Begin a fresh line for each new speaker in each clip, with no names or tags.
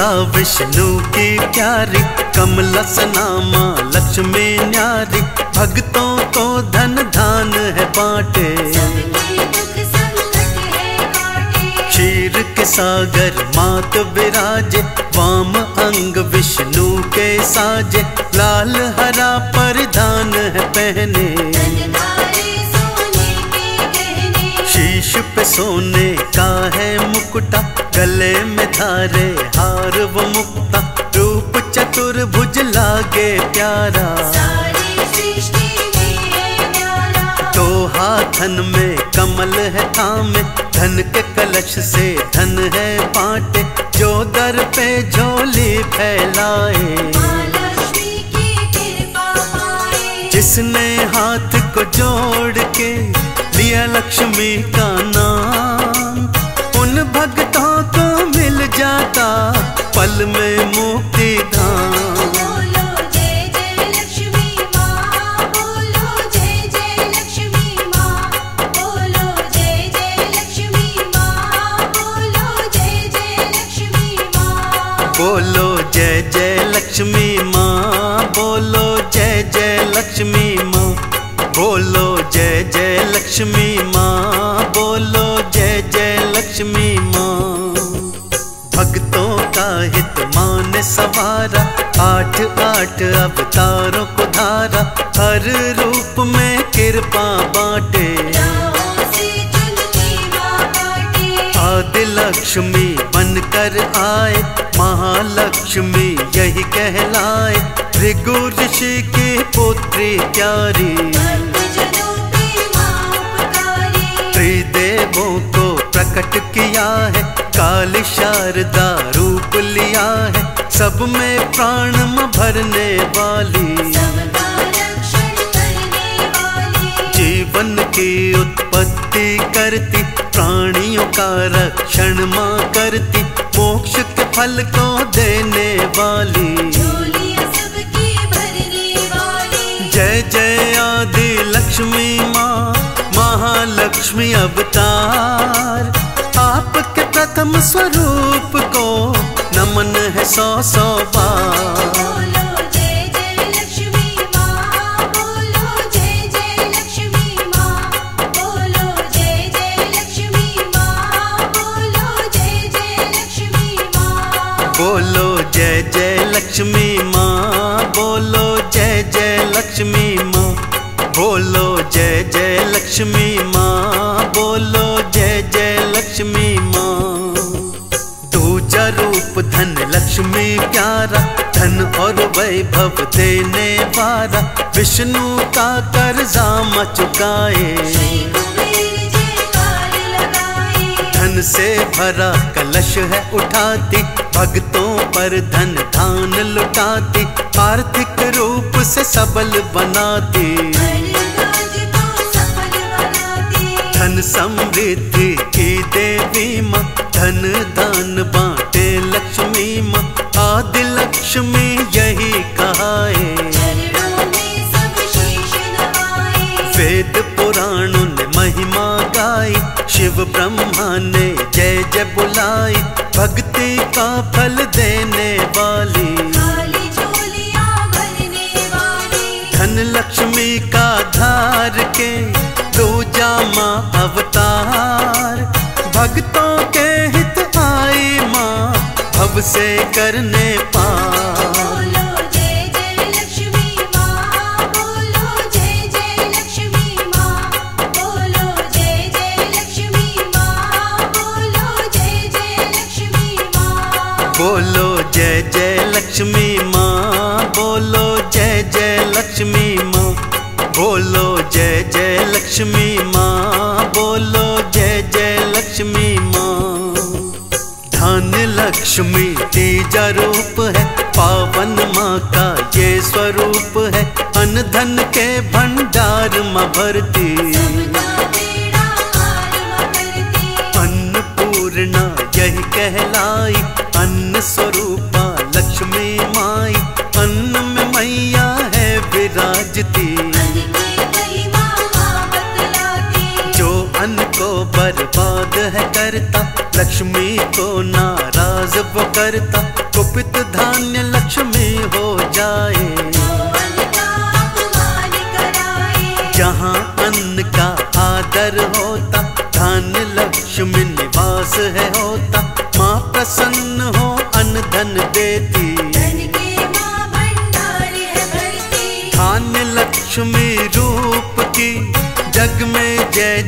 मनसा विष्णु की प्यारी, कमला सनामा लक्ष्मी न्यारी, भक्तों को धन धान है बांटे, क्षीर के सागर मात विराजे, वाम अंग विष्णु के साजे, लाल हरा परिधान है पहने, शीश पे सोने का है मुकुटा, गले में धारे हार वो मुक्ता, रूप चतुर्भुज लागे प्यारा, तो हाथन में कमल है थामे, धन के कलश से धन है बांटे, जो दर पे झोली फैलाए, जिसने हाथ को जोड़ के लिया लक्ष्मी का नाम, उन भक्तों को मिल जाता पल में मुक्ति धाम।
बोलो जय जय लक्ष्मी माँ, बोलो जय जय लक्ष्मी माँ, बोलो जय जय लक्ष्मी माँ, बोलो जय जय लक्ष्मी माँ,
बोलो जय जय लक्ष्मी माँ, बोलो जय जय लक्ष्मी माँ, बोलो जय जय लक्ष्मी माँ, बोलो जय जय लक्ष्मी माँ। भक्तों का हित माने सवारा, 8 अवतारों को धारा, हर रूप में कृपा बांटे, आदि लक्ष्मी बनकर आए, महालक्ष्मी यही कहलाए, भृगु ऋषि की पुत्री प्यारी, त्रिदेवों को प्रकट किया है, काली शारदा रूप लिया है, सब में प्राण भरने वाली, जीवन की उत्पत्ति करती, प्राणियों का रक्षण माँ करती, मोक्ष के फल को देने वाली, जय जय आदि लक्ष्मी माँ, महालक्ष्मी अवतार, आपके प्रथम स्वरूप को नमन है 100 बार।
बोलो जय जय लक्ष्मी माँ, बोलो जय जय लक्ष्मी माँ, बोलो जय जय लक्ष्मी माँ, बोलो जय जय लक्ष्मी माँ,
बोलो जय जय लक्ष्मी माँ, बोलो जय जय लक्ष्मी माँ, बोलो जय जय लक्ष्मी माँ, बोलो जय जय लक्ष्मी माँ। दूजा रूप धन लक्ष्मी प्यारा, धन और वैभव देने वाला, विष्णु का कर्जा म चुकाए, धन से भरा कलश है उठाती, भक्तों पर धन धान लुटाती, आर्थिक रूप से सबल बनाती, धन समृद्धि की देवी माँ, धन दान बांटे लक्ष्मी माँ, आदि लक्ष्मी यही कहाए, वेद पुराणों ने महिमा गाई, शिव ब्रह्मा ने जय जय बुलाई, भक्ति का फल देने वाली, धन लक्ष्मी का धार के दूजा माँ अवतार, भक्तों के हित आई माँ, भव से करने पार।
बोलो जय जय लक्ष्मी माँ, बोलो जय जय लक्ष्मी माँ, बोलो जय जय लक्ष्मी माँ, बोलो जय जय लक्ष्मी माँ,
बोलो जय जय लक्ष्मी माँ, बोलो जय जय लक्ष्मी माँ, बोलो जय जय लक्ष्मी माँ, बोलो जय जय लक्ष्मी माँ। धान्य लक्ष्मी तीजा रूप है, पावन माँ का ये स्वरूप है, अन्न धन के भंडार माँ भरती, अन्नपूर्णा यही कहलाई, अन्न स्वरूपा लक्ष्मी माई, अन्न में मैया है विराजती, जो अन्न को बर्बाद है करता, लक्ष्मी को नाराज वो करता, कुपित धान्य लक्ष्मी हो जाए।
अन्न का अपमान कराए।
जहाँ अन्न का आदर होता, धान्य लक्ष्मी निवास है होता। माँ प्रसन्न हो अन्न धन देती,
धन के माँ भंडार है भरती।
धान्य लक्ष्मी रूप की जग में जय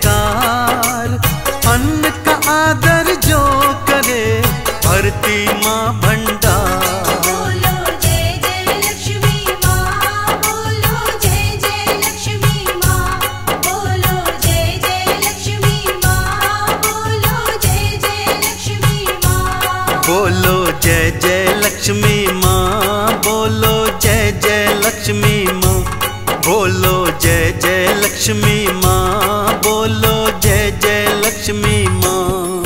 जयकार। अन्न का आदर जो करे, भरती माँ भंडार।
बोलो जय जय लक्ष्मी माँ, बोलो जय जय लक्ष्मी माँ, बोलो जय जय लक्ष्मी माँ, बोलो जय जय लक्ष्मी माँ।
बोलो जय जय लक्ष्मी माँ, बोलो जय जय लक्ष्मी माँ, बोलो जय जय लक्ष्मी माँ, बोलो जय जय लक्ष्मी माँ।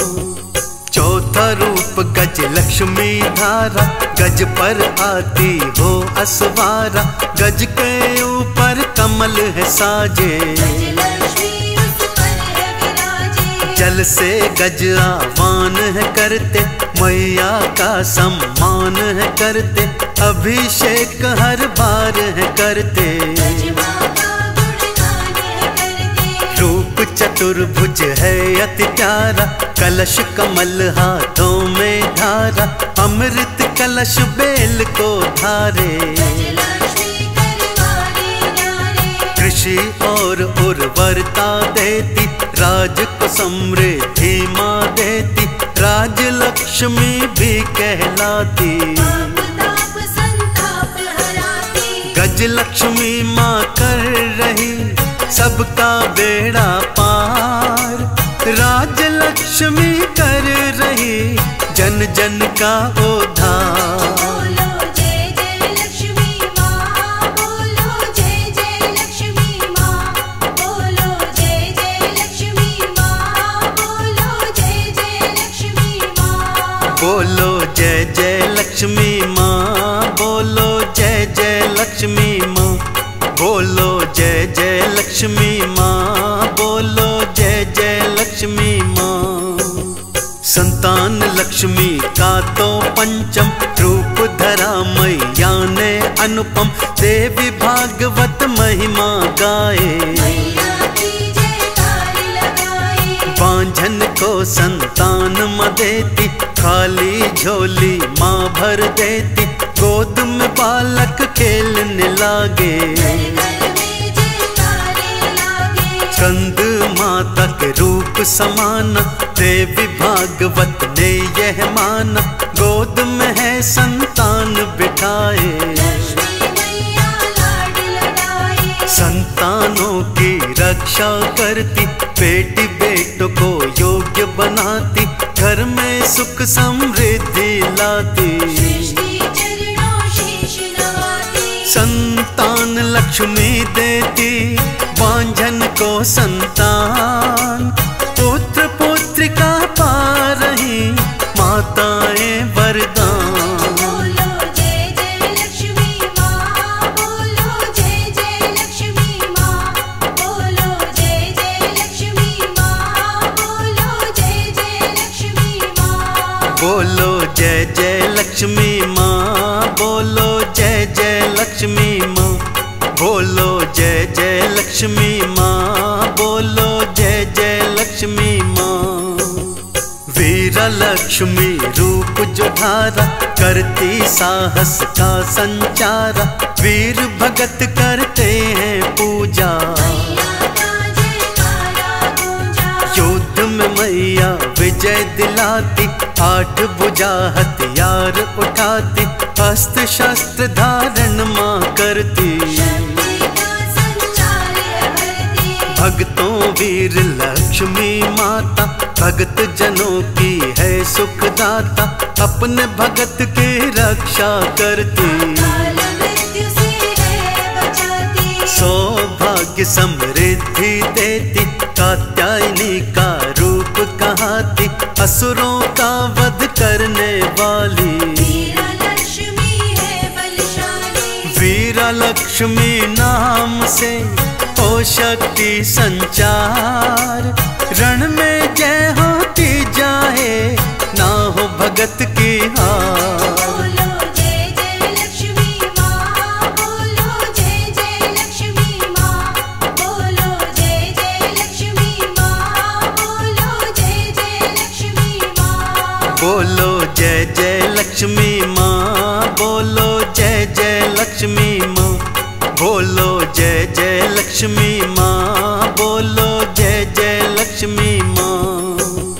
चौथा रूप गज लक्ष्मी धारा, गज पर आती हो असवारा। गज के ऊपर कमल है साजे,
लक्ष्मी उस पर है विराजे।
जल से गज आवान है करते, मैया का सम्मान है करते। अभिषेक हर बार है करते,
माँ का गुणगान है करते।
रूप चतुर्भुज है अति प्यारा। कलश कमल हाथों में धारा, अमृत कलश बेल को धारे।
लक्ष्मी करवारी न्यारे।
कृषि और उर्वरता देती, राज को समृद्धि माँ देती। राज लक्ष्मी भी कहलाती,
पाप ताप संताप हराती।
गज लक्ष्मी माँ कर रही सबका बेड़ा पार। राज लक्ष्मी कर रही जन जन का उद्धार।
बोलो जय जय लक्ष्मी माँ, बोलो जय जय लक्ष्मी माँ, बोलो जय जय लक्ष्मी माँ, बोलो जय जय लक्ष्मी माँ।
बोलो जय जय लक्ष्मी माँ, बोलो जय जय लक्ष्मी माँ, बोलो जय जय लक्ष्मी माँ, बोलो जय जय लक्ष्मी माँ। संतान लक्ष्मी का तो पंचम रूप धरा मैया ने अनुपम। देवी भागवत महिमा गाए,
मैया की जयकार लगाए।
बांझन को संतान माँ देती, खाली झोली माँ भर देती। गोद में बालक खेलने लागे,
घर में जयकारे लागे।
स्कंद माता के रूप समाना, देवी भागवत ने यह माना। गोद में है संतान बिठाए,
लक्ष्मी मैया लाड लड़ाए।
संतानों की रक्षा करती, बेटी बेटों को योग्य बनाती। घर में सुख समृद्धि लाती,
सृष्टि चरणों शीश नवाती।
संतान लक्ष्मी देती, बांझन को संतान। पुत्र पुत्रिका पा रही माताएं वरदान।
बोलो जय जय लक्ष्मी माँ, बोलो जय जय लक्ष्मी माँ, बोलो जय जय लक्ष्मी माँ, बोलो जय जय लक्ष्मी माँ।
बोलो जय जय लक्ष्मी माँ, बोलो जय जय लक्ष्मी माँ, बोलो जय जय लक्ष्मी माँ, बोलो जय जय लक्ष्मी माँ। वीरा लक्ष्मी रूप जो धारा, करती साहस का संचारा। वीर भगत करते हैं पूजा,
मैया का जयकारा गूंजा।
युद्ध में मैया विजय दिलाती। आठ भुजा हथियार उठाती, अस्त्र शस्त्र धारण माँ करती।
शक्ति का संचार है भरती।
भक्तों वीर लक्ष्मी माता, भगत जनों की है सुखदाता। अपने भगत की रक्षा करती,
काल मृत्यु से है बचाती।
सौभाग्य समृद्धि देती। कात्यायनी का रूप कहाती, असुरों का वध करने वाली।
वीरा लक्ष्मी है बलशाली।
वीरा लक्ष्मी नाम से हो शक्ति संचार। रण में जय होती जाए, ना हो भगत की हार। बोलो जय जय लक्ष्मी माँ। बोलो जय जय लक्ष्मी माँ, बोलो जय जय लक्ष्मी माँ।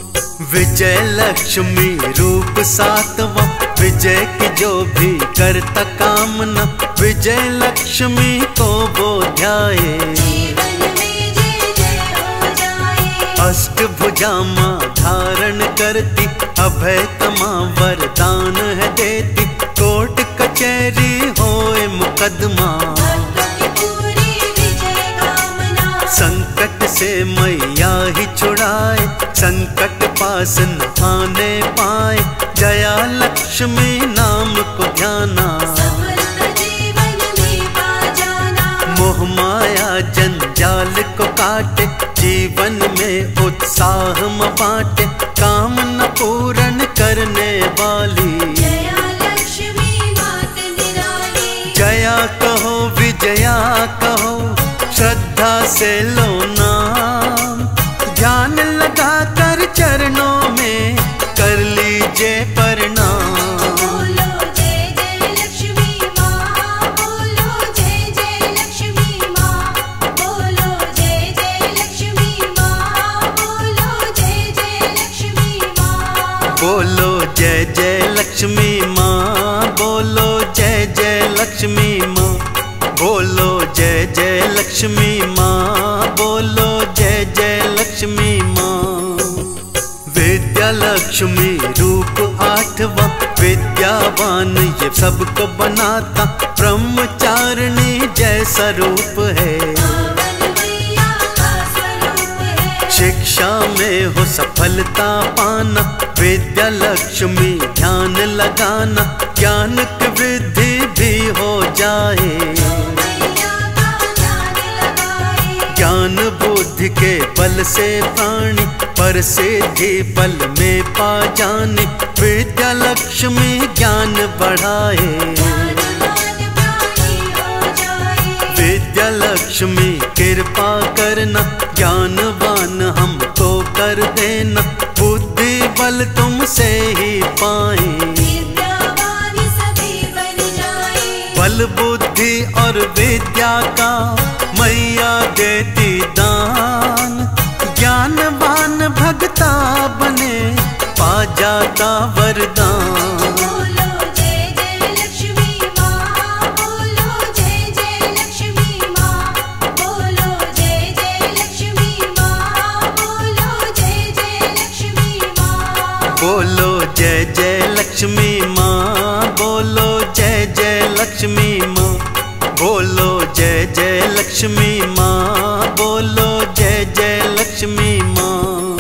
विजय लक्ष्मी रूप सातवां, विजय की जो भी करता कामना, विजय लक्ष्मी को वो ध्याए।
जीवन में जय जय हो जाए।
अष्टभुजा माँ धारण करती, अभय तमा वरदान है देती। कोर्ट कचहरी होए मुकदमा,
भक्तों की पूरी विजय कामना।
संकट से मैया ही छुड़ाए, संकट पास न आने पाए। जया लक्ष्मी नाम को ध्याना,
समर्थ जीवन में पा जाना।
मोह माया जंजाल को काटे, जीवन में उत्साह म बांटे। कामना पूर्ण करने वाली,
जया लक्ष्मी मात निराली।
जया कहो विजया कहो, श्रद्धा से लो नाम। ध्यान लगा कर चरणों में कर लीजिए प्रणाम।
बोलो जय जय लक्ष्मी माँ, बोलो जय जय लक्ष्मी माँ। बोलो जय जय लक्ष्मी माँ, बोलो जय जय लक्ष्मी माँ।
बोलो जय जय लक्ष्मी माँ, बोलो जय जय लक्ष्मी माँ। बोलो जय जय लक्ष्मी माँ, बोलो जय जय लक्ष्मी माँ। विद्या लक्ष्मी रूप आठवां, विद्यावान ये सबको बनाता। ब्रह्मचारिणी जैसा रूप है,
पावन मैया का स्वरूप है।
शिक्षा में हो सफलता पाना। विद्या लक्ष्मी ध्यान लगाना, ज्ञान की वृद्धि भी हो जाए।
मैया का ध्यान लगाए।
ज्ञान बुद्धि के बल से प्राणी, पर सिद्धि बल में पा जाने। विद्या लक्ष्मी ज्ञान बढ़ाए,
ज्ञानवान प्राणी हो जाए।
विद्या लक्ष्मी कृपा करना। ज्ञानवान हमको कर देना, बुद्धि बल तुमसे ही पाए।
विद्यावान सभी बन जाए।
बल बुद्धि और विद्या का मैया देती दान। ज्ञानवान भगता बने, पा जाता वरदान।
बोलो जय जय लक्ष्मी माँ, बोलो जय जय लक्ष्मी माँ। बोलो जय जय लक्ष्मी माँ, बोलो जय जय लक्ष्मी माँ।
बोलो जय जय लक्ष्मी माँ, बोलो जय जय लक्ष्मी माँ। बोलो जय जय लक्ष्मी माँ, बोलो जय जय लक्ष्मी माँ।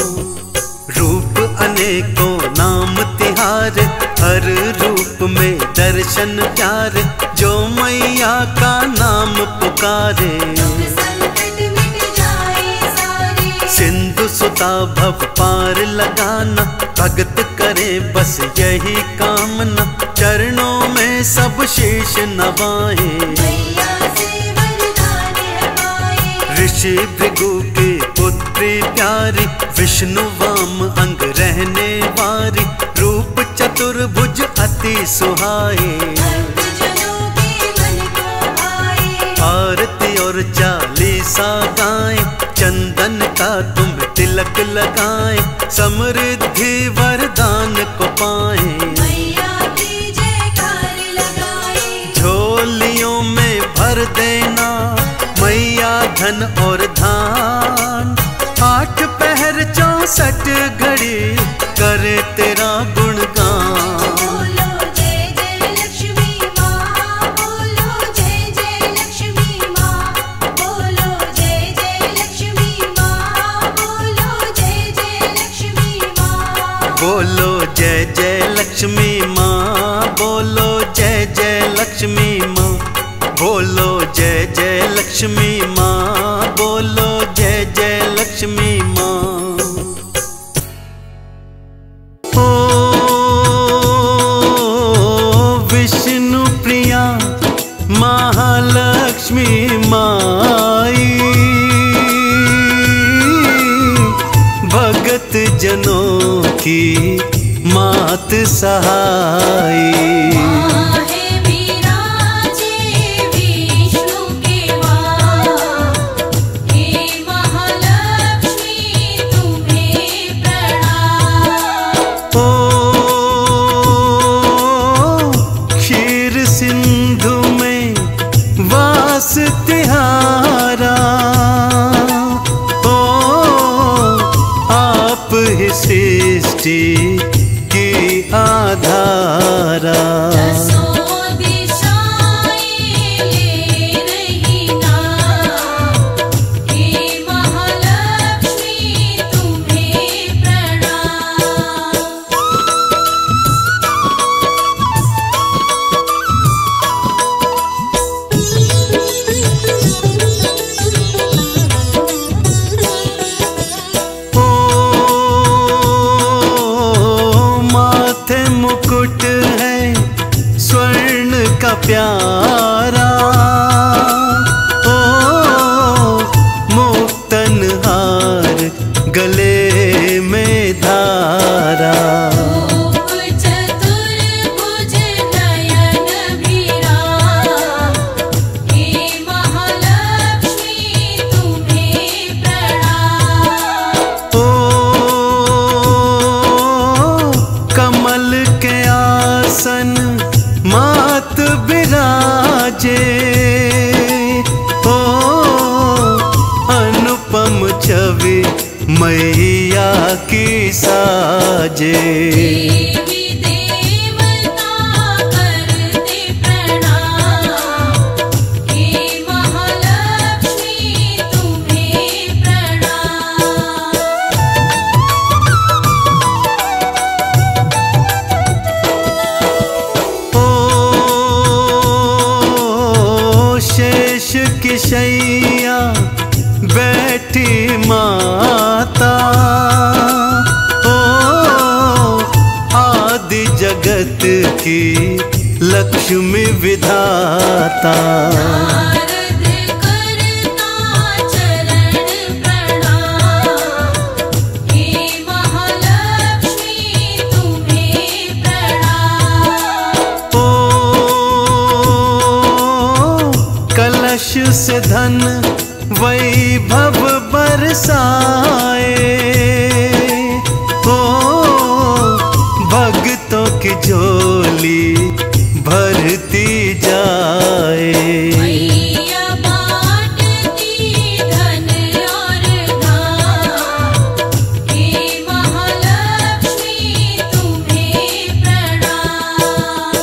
रूप अनेकों नाम तिहार, हर रूप में दर्शन प्यार। जो मैया का नाम पुकारे,
दुख संकट मिट जाए सारे।
सिंधु सुता भव पार लगाना। भगत करे बस यही कामना, चरणों में सब शीश नवाए।
मैया से वरदान है पाए।
ऋषि भृगु की पुत्री प्यारी, विष्णु वाम अंग रहने वारी। रूप चतुर्भुज अति सुहाए,
भक्तजनों के मन को भाए।
आरती और चालीसा गाएं। चंदन का तुम तिलक लगाएं, समृद्धि वरदान को पाएं।
मैया की जयकार लगाए।
झोलियों में भर देना मैया धन और धान। 8 पहर 64 घड़ी करे तेरा गुणगान।
बोलो जय जय लक्ष्मी माँ, बोलो जय जय लक्ष्मी माँ। बोलो जय जय लक्ष्मी माँ, बोलो जय जय लक्ष्मी माँ।
बोलो जय जय लक्ष्मी माँ, बोलो जय जय लक्ष्मी माँ। बोलो जय जय लक्ष्मी माँ, बोलो जय जय लक्ष्मी माँ। ओ विष्णु प्रिया महालक्ष्मी माई, भगत जनों की मात सहाई।
माँ है
सिंधु में वास तिहारा, ओ आप ही सृष्टि की आधारा। मुकुट है स्वर्ण का प्यारा, ओ मुक्तन हार गले में धारा।
चतुर्भुज नयन वीरा, हे महालक्ष्मी तुम्हें प्रणाम।
ओ कमल के आसन मात विराजे, ओ अनुपम छवि मैया की साजे।
देवी देवता करते प्रणाम, हे महालक्ष्मी तुम्हें प्रणाम।
शेष की शैया बैठी माता, ओ आदि जगत की लक्ष्मी विधाता।
नारद करता चरण प्रणाम, हे महालक्ष्मी तुम्हें प्रणाम।
ओ कलश से धन वैभव बरसाए, ओ भक्तों की झोली भरती जाए।
मैया बाँटती धन और धाम, हे महालक्ष्मी तुम्हें प्रणाम।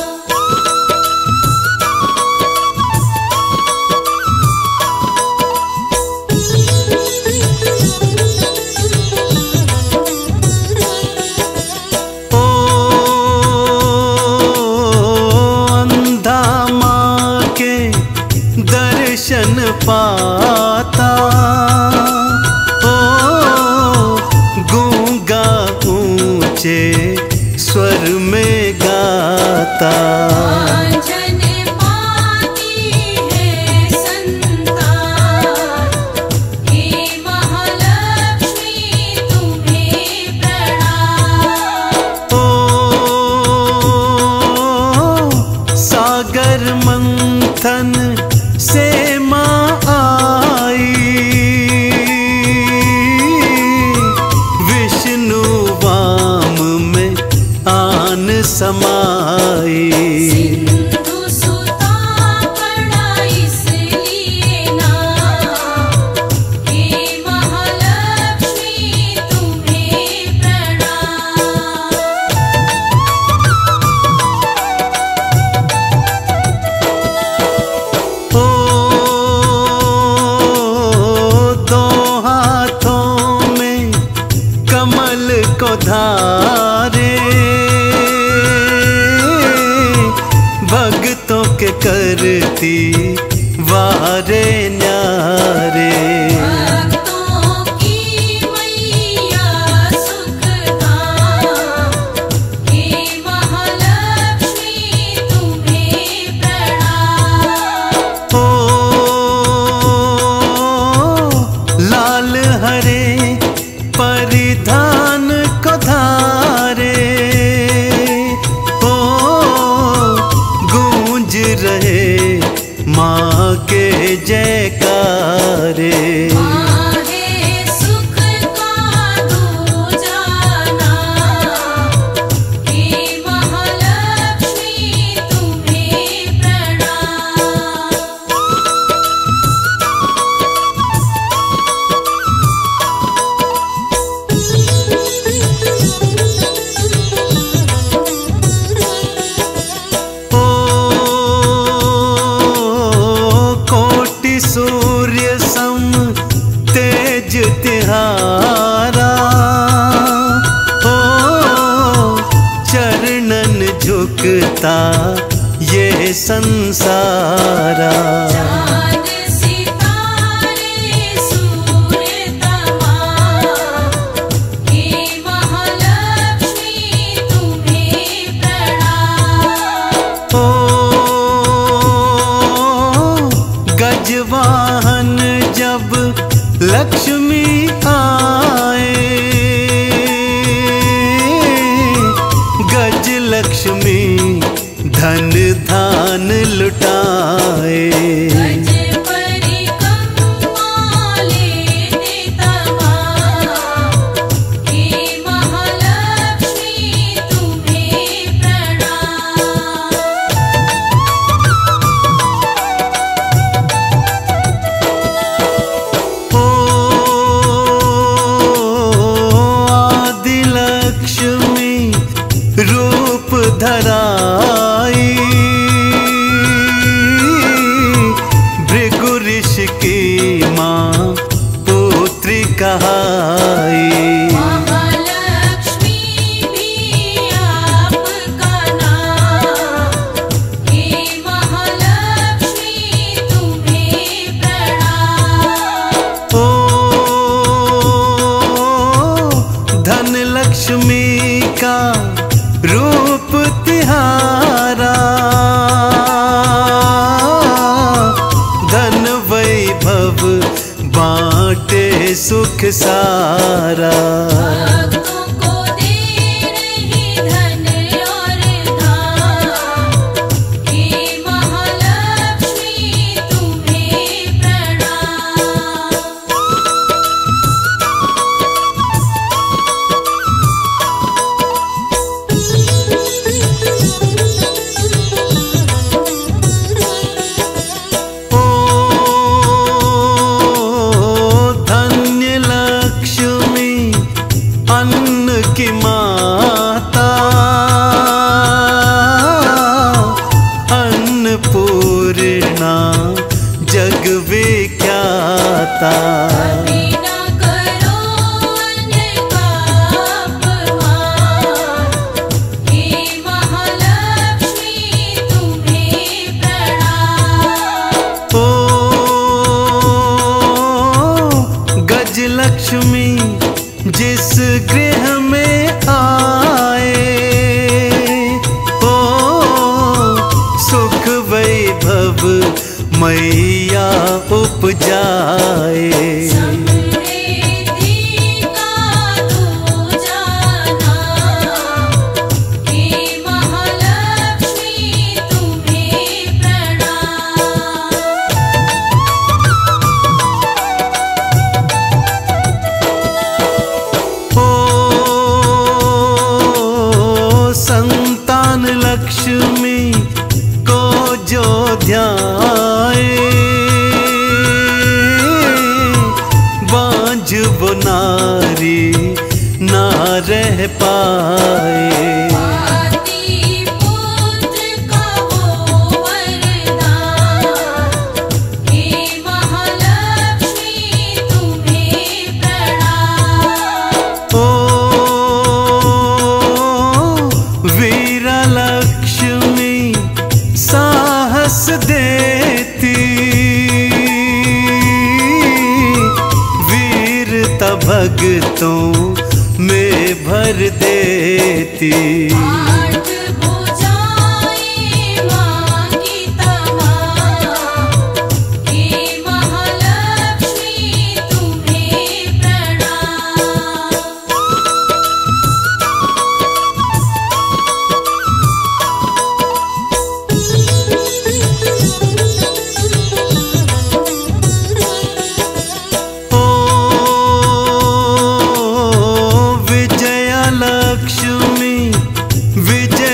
दर्शन पाता, ओ गूंगा ऊंचे स्वर में गाता।
आंजन पाती है संतान, हे महालक्ष्मी तुम्हें प्रणाम।
ओ सागर मंथन से माँ आई, विष्णु वाम में आन समाई।
सिंधु सुता पड़ा इसलिए नाम, हे महालक्ष्मी तुम्हें प्रणाम।
ओ दो हाथों में कमल को धारे, भक्तों के करती वारे न्यारे।
भक्तों की मैया सुखदाम, हे महालक्ष्मी तुम्हें प्रणाम।
ओ लाल हरे परिधान को धारे, ओ गूंज रहे माँ के जयकारे।
आहे सुख का दूजा नाम, हे महालक्ष्मी तुम्हें
देता ये संसारा।
चाँद सितारे सूर्य तमाम, हे महालक्ष्मी तुम्हें प्रणाम।
ओ गजवाहन जब लक्ष्मी आए, गज लक्ष्मी धन धान लुटाए।
गज परिक्रमा लेते तमाम, हे महालक्ष्मी तुम्हें प्रणाम।
ओ आदि लक्ष्मी रूप धराई, भृगु ऋषि की माँ पुत्री कहाई।
महालक्ष्मी भी आपका नाम, हे महालक्ष्मी तुम्हें प्रणाम।
ओ धन लक्ष्मी का रूप तिहारा, धन वैभव बांटे सुख सारा।
भक्तों को दे रही धन और धाम, हे महालक्ष्मी तुम्हें प्रणाम।
ओ धन्य लक्ष्मी अन्न की माता, अन्नपूर्णा जग विख्याता।
कभी न करो अन्न का अपमान, हे महालक्ष्मी तुम्हें प्रणाम।
ओ गज लक्ष्मी जिस गृह में आए, ओ सुख वैभव मैया उपजाए।
समृद्धि का दूजा नाम, हे महालक्ष्मी तुम्हें प्रणाम।
ओ संतान लक्ष्मी को जो ध्याए, बांझ वो नारी ना रह पाए।
पाती पुत्र का वो वरदान, हे महालक्ष्मी तुम्हें प्रणाम।
ओ वीरा लक्ष्मी साहस देती, वीरता भक्तों में भर देती।
आठ भुजाएं माँ की तमाम, हे महालक्ष्मी तुम्हें प्रणाम।
ओ विजया लक्ष्मी विजय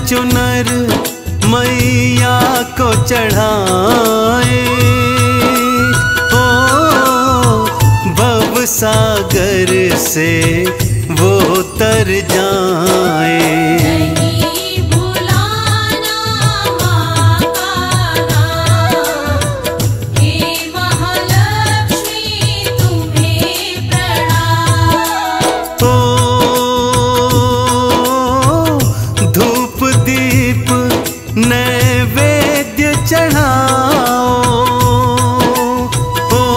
चुनर मैया को चढ़ाए, ओ भव सागर से वो तर जाए।
नहीं भुलाना माँ का नाम, हे महालक्ष्मी तुम्हें प्रणाम।
ओ धूप दीप नैवेद्य चढ़ाओ, ओ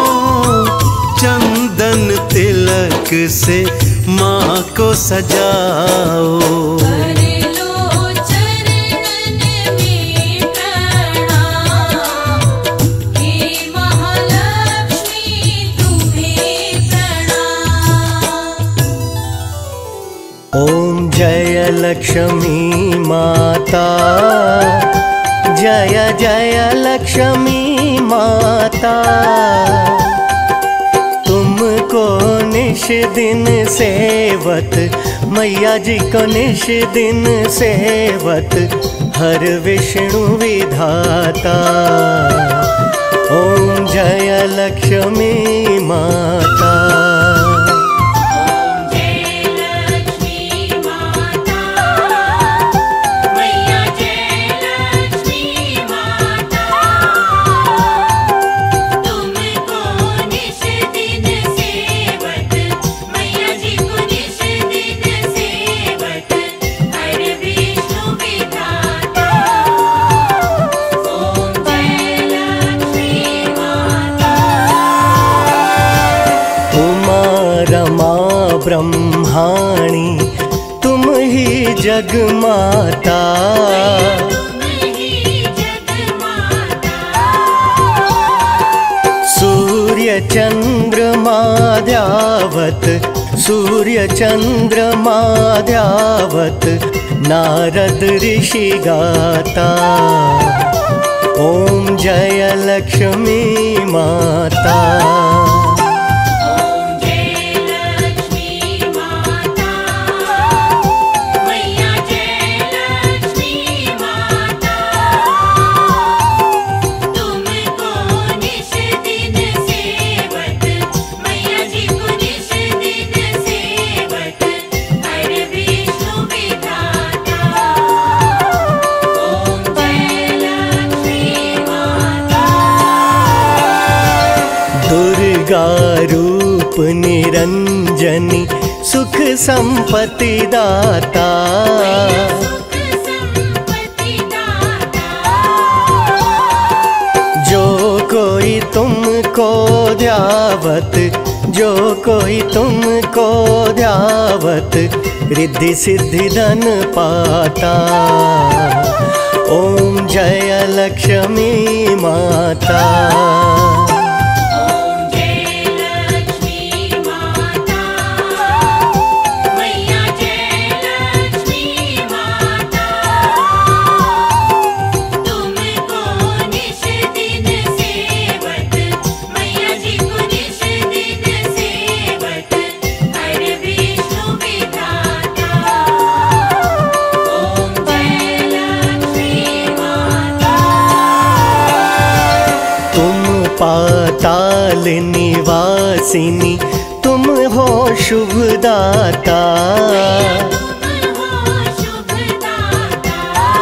चंदन तिलक से माँ को सजाओ।
कर लो चरणन में प्रणाम, हे महालक्ष्मी तुम्हें प्रणाम।
ओम जय लक्ष्मी माता, जय जय लक्ष्मी माता। तुमको निश दिन सेवत, मैया जी को निश दिन सेवत, हर विष्णु विधाता। ओम जय लक्ष्मी माता।
ओम जय लक्ष्मी माता, मैया जय लक्ष्मी माता। तुमको निश दिन सेवत, मैया जी को निश दिन सेवत, हर विष्णु विधाता। ओम जय लक्ष्मी माता।
उमा रमा ब्रह्माणी तुम ही जग माता।
तुम ही जगमाता।
सूर्य चंद्रमा ध्यावत, सूर्य चंद्रमा ध्यावत, नारद ऋषि गाता। ओम जय लक्ष्मी माता।
ओम जय लक्ष्मी माता, मैया जय लक्ष्मी माता। तुमको निश दिन सेवत, मैया जी को निश दिन सेवत, हर विष्णु विधाता। ओम जय लक्ष्मी माता।
दुर्गा रूप निरंजनी सुख संपत्ति दाता।
सुख संपत्ति दाता।
जो कोई तुमको ध्यावत, जो कोई तुमको ध्यावत, रिद्धि सिद्धि धन पाता। ओम जय लक्ष्मी माता।
ओम जय लक्ष्मी माता, मैया जय लक्ष्मी माता। तुमको निश दिन सेवत, मैया जी को निश दिन सेवत, हर विष्णु विधाता। ओम जय लक्ष्मी माता।
तुम पाताल निवासिनी तुम हो शुभदाता।
तुम हो शुभदाता।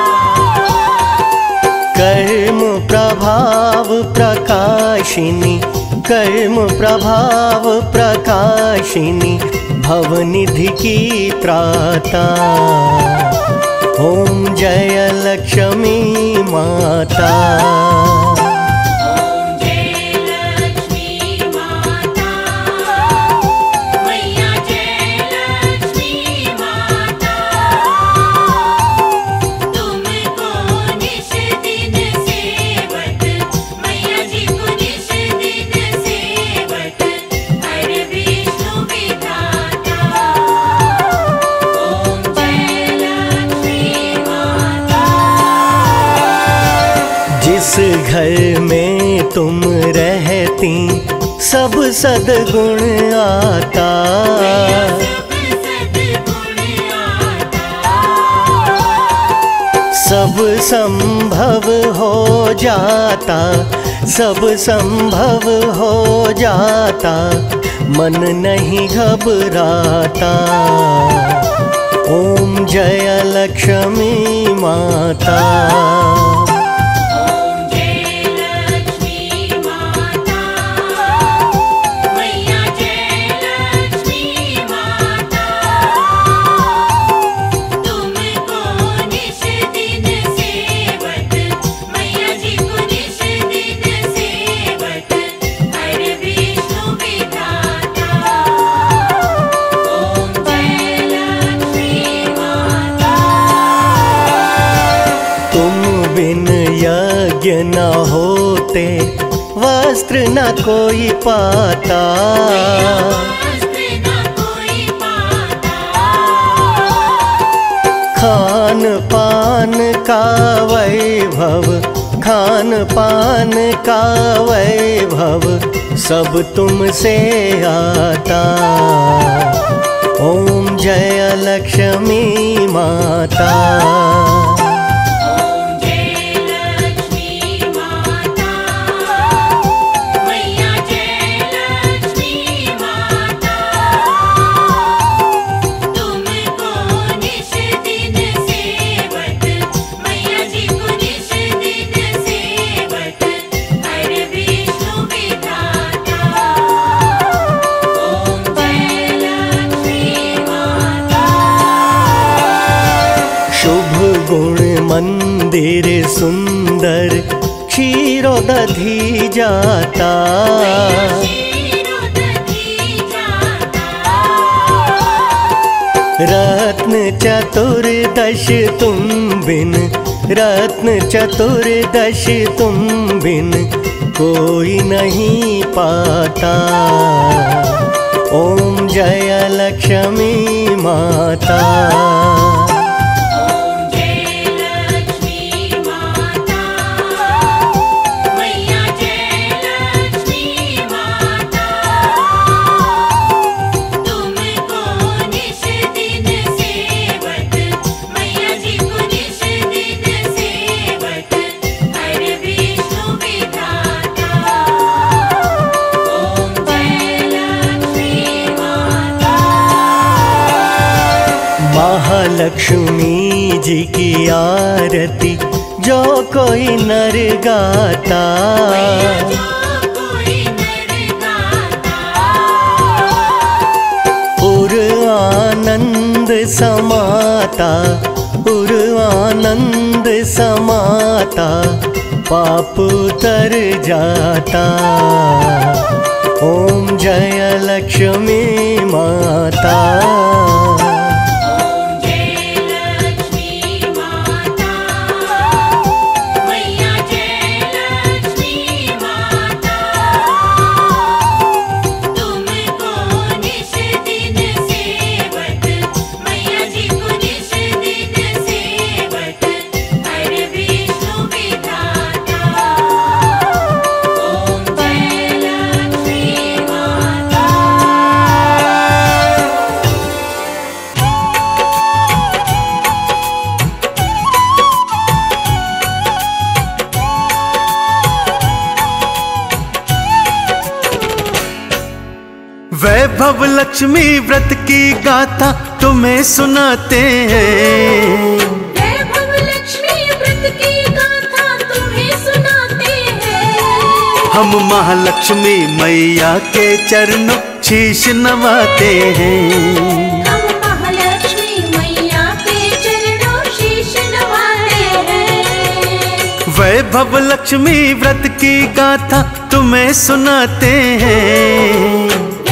कर्म प्रभाव प्रकाशिनी, कर्म प्रभाव प्रकाशिनी, भवनिधि की त्राता। ओम जय लक्ष्मी माता।
ओम जय लक्ष्मी माता, मैया जय लक्ष्मी माता। तुमको निश दिन सेवत, मैया जी को निश दिन सेवत, हर विष्णु विधाता। ओम जय लक्ष्मी माता।
जिस घर में तुम रहती सब सद्गुण आता।
सब सद्गुण आता।
सब संभव हो जाता, सब संभव हो जाता, मन नहीं घबराता। ओम जय लक्ष्मी माता। यज्ञ न होते, वस्त्र न कोई पाता। खान पान का वैभव, खान पान का वैभव, सब तुमसे आता। ओम जय लक्ष्मी माता। मंदिर सुंदर क्षीरोदधि जाता। रत्न चतुर्दश तुम बिन, रत्न चतुर्दश तुम बिन कोई नहीं पाता। ओम जय लक्ष्मी माता। महालक्ष्मी जी की आरती जो कोई नर गाता। उर आनंद समाता, उर आनंद समाता, पाप तर जाता। ओम जय लक्ष्मी माता।
वैभव लक्ष्मी व्रत की गाथा तुम्हें सुनाते हैं।
वैभव लक्ष्मी व्रत की गाथा तुम्हें सुनाते हैं।
हम महालक्ष्मी मैया के चरणों शीश नवाते हैं।
हम महालक्ष्मी मैया के चरणों शीश नवाते हैं।
वैभव लक्ष्मी व्रत की गाथा तुम्हें सुनाते हैं।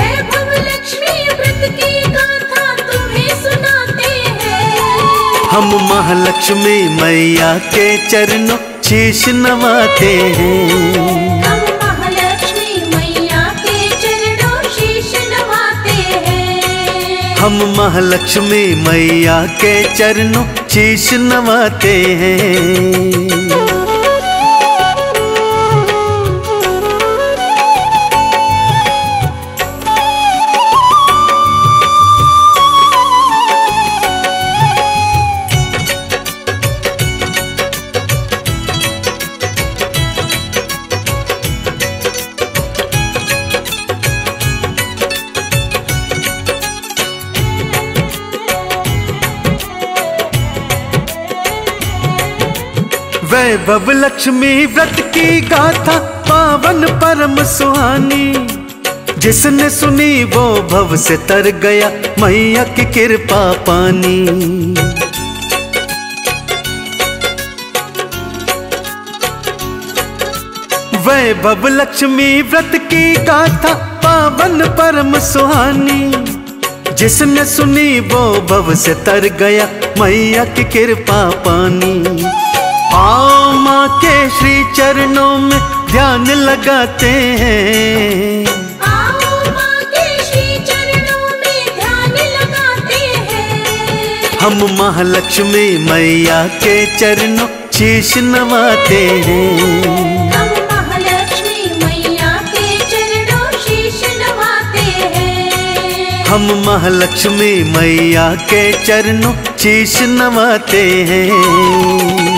हम महालक्ष्मी मैया के चरणों शीश नवाते हैं।
हम महालक्ष्मी मैया के चरणों शीश नवाते हैं।
हम महालक्ष्मी मैया के चरणों शीश नवाते हैं। वैभव लक्ष्मी व्रत की गाथा पावन परम सुहानी, जिसने सुनी वो भव से तर गया मैया की कृपा पानी। वैभव लक्ष्मी व्रत की गाथा पावन परम सुहानी, जिसने सुनी वो भव से तर गया मैया की कृपा पानी। आओ माँ के श्री चरणों में ध्यान लगाते हैं,
आओ माँ के श्री चरणों में ध्यान लगाते हैं।
हम महालक्ष्मी मैया के चरणों शीश नवाते हैं।
हम महालक्ष्मी मैया के चरणों शीश नवाते हैं।
हम महालक्ष्मी मैया के चरणों शीश नवाते हैं।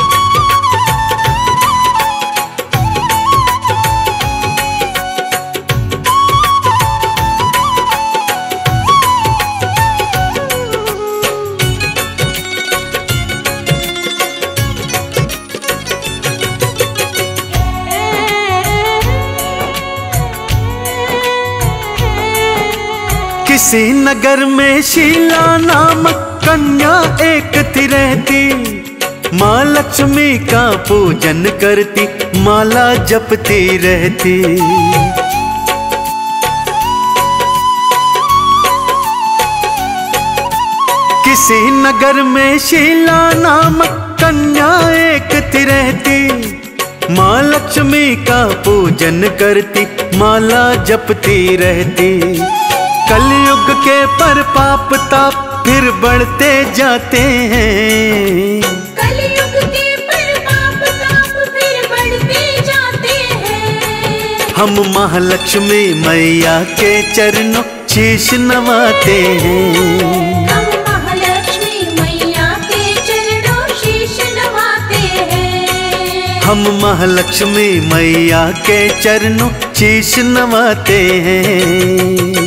किसी नगर में शीला नामक कन्या एक थी रहती, माँ लक्ष्मी का पूजन करती, माला जपती रहती। किसी नगर में शीला नामक कन्या एक थी रहती, माँ लक्ष्मी का पूजन करती, माला जपती रहती। कलयुग के पर पाप ताप फिर बढ़ते जाते हैं,
कलयुग के पर पाप ताप फिर बढ़ते जाते हैं।
हम महालक्ष्मी मैया के चरणों शीश नवाते हैं।
हम महालक्ष्मी मैया के चरणों शीश नवाते हैं।
हम महालक्ष्मी मैया के चरणों शीश नवाते हैं।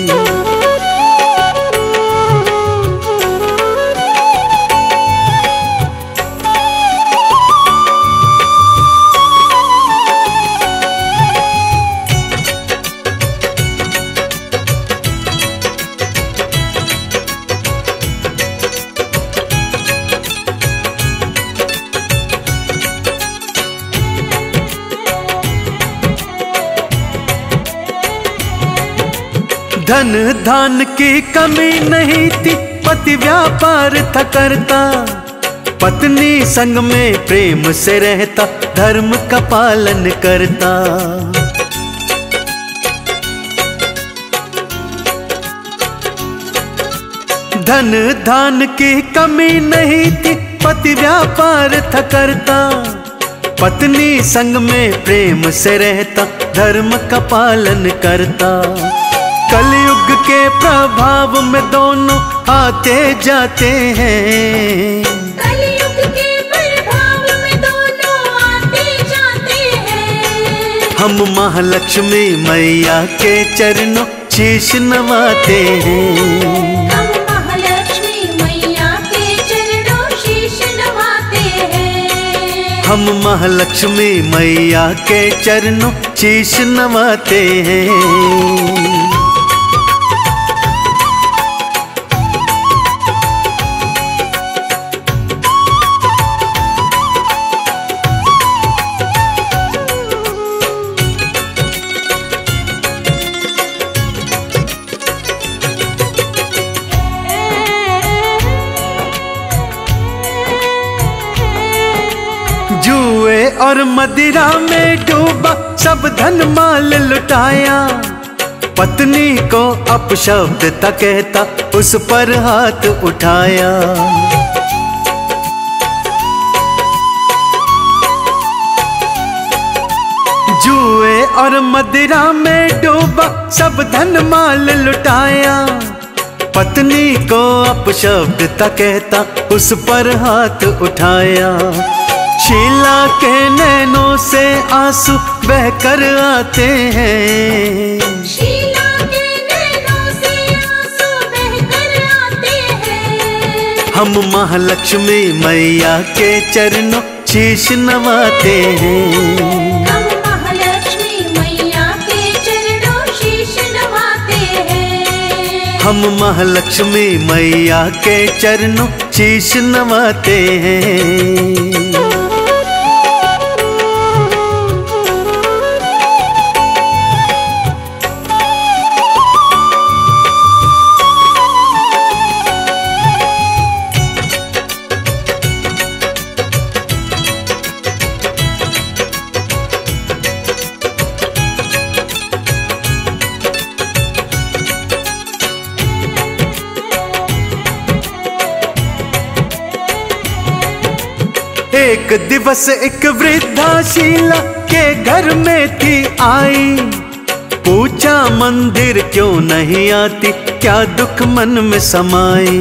धन धान की कमी नहीं थी, पति व्यापार था करता, पत्नी संग में प्रेम से रहता, धर्म का पालन करता। धन धान की कमी नहीं थी, पति व्यापार था करता, पत्नी संग में प्रेम से रहता, धर्म का पालन करता। कलयुग के प्रभाव में दोनों आते जाते हैं,
कलयुग के प्रभाव में दोनों आते जाते हैं।
हम महालक्ष्मी मैया के चरणों शीश नवाते हैं।
हम महालक्ष्मी मैया के चरणों शीश नवाते हैं।
हम महालक्ष्मी मैया के चरणों शीश नवाते हैं। जुए और मदिरा में डूबा सब धन माल लुटाया, पत्नी को अपशब्द था कहता, उस पर हाथ उठाया। जुए और मदिरा में डूबा सब धन माल लुटाया, पत्नी को अपशब्द था कहता, उस पर हाथ उठाया। शीला के नैनों से आंसू बहकर आते हैं,
शीला के नैनों से आंसू बहकर आते हैं।
हम महालक्ष्मी मैया के चरणों शीश नवाते हैं।
हम महालक्ष्मी मैया के चरणों शीश नवाते हैं।
हम महालक्ष्मी मैया के चरणों शीश नवाते हैं। एक दिवस एक वृद्धा शीला के घर में थी आई। पूछा मंदिर क्यों नहीं आती, क्या दुख मन में समाई।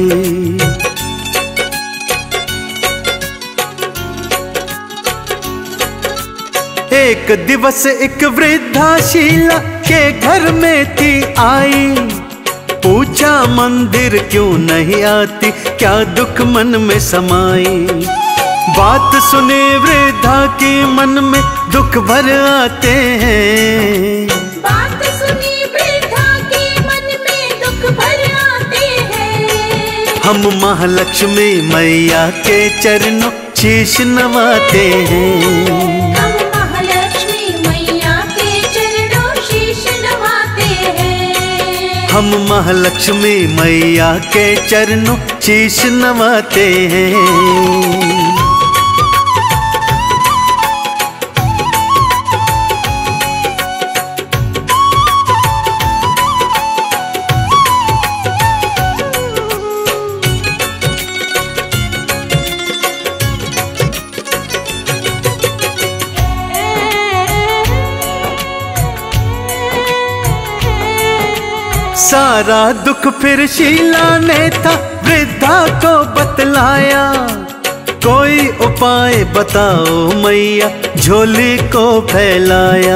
एक दिवस एक वृद्धा शीला के घर में थी आई। पूछा मंदिर क्यों नहीं आती, क्या दुख मन में समाई। बात सुने वृद्धा की मन में दुख भर आते हैं।
बात सुनी वृद्धा के मन में दुख भर आते हैं।
हम महालक्ष्मी मैया के चरणों शीश नवाते हैं।
हम महालक्ष्मी मैया के चरणों शीश नवाते हैं।
हम महालक्ष्मी मैया के चरणों शीश नवाते हैं। सारा दुख फिर शीला ने था वृद्धा को बतलाया। कोई उपाय बताओ मैया, झोली को फैलाया।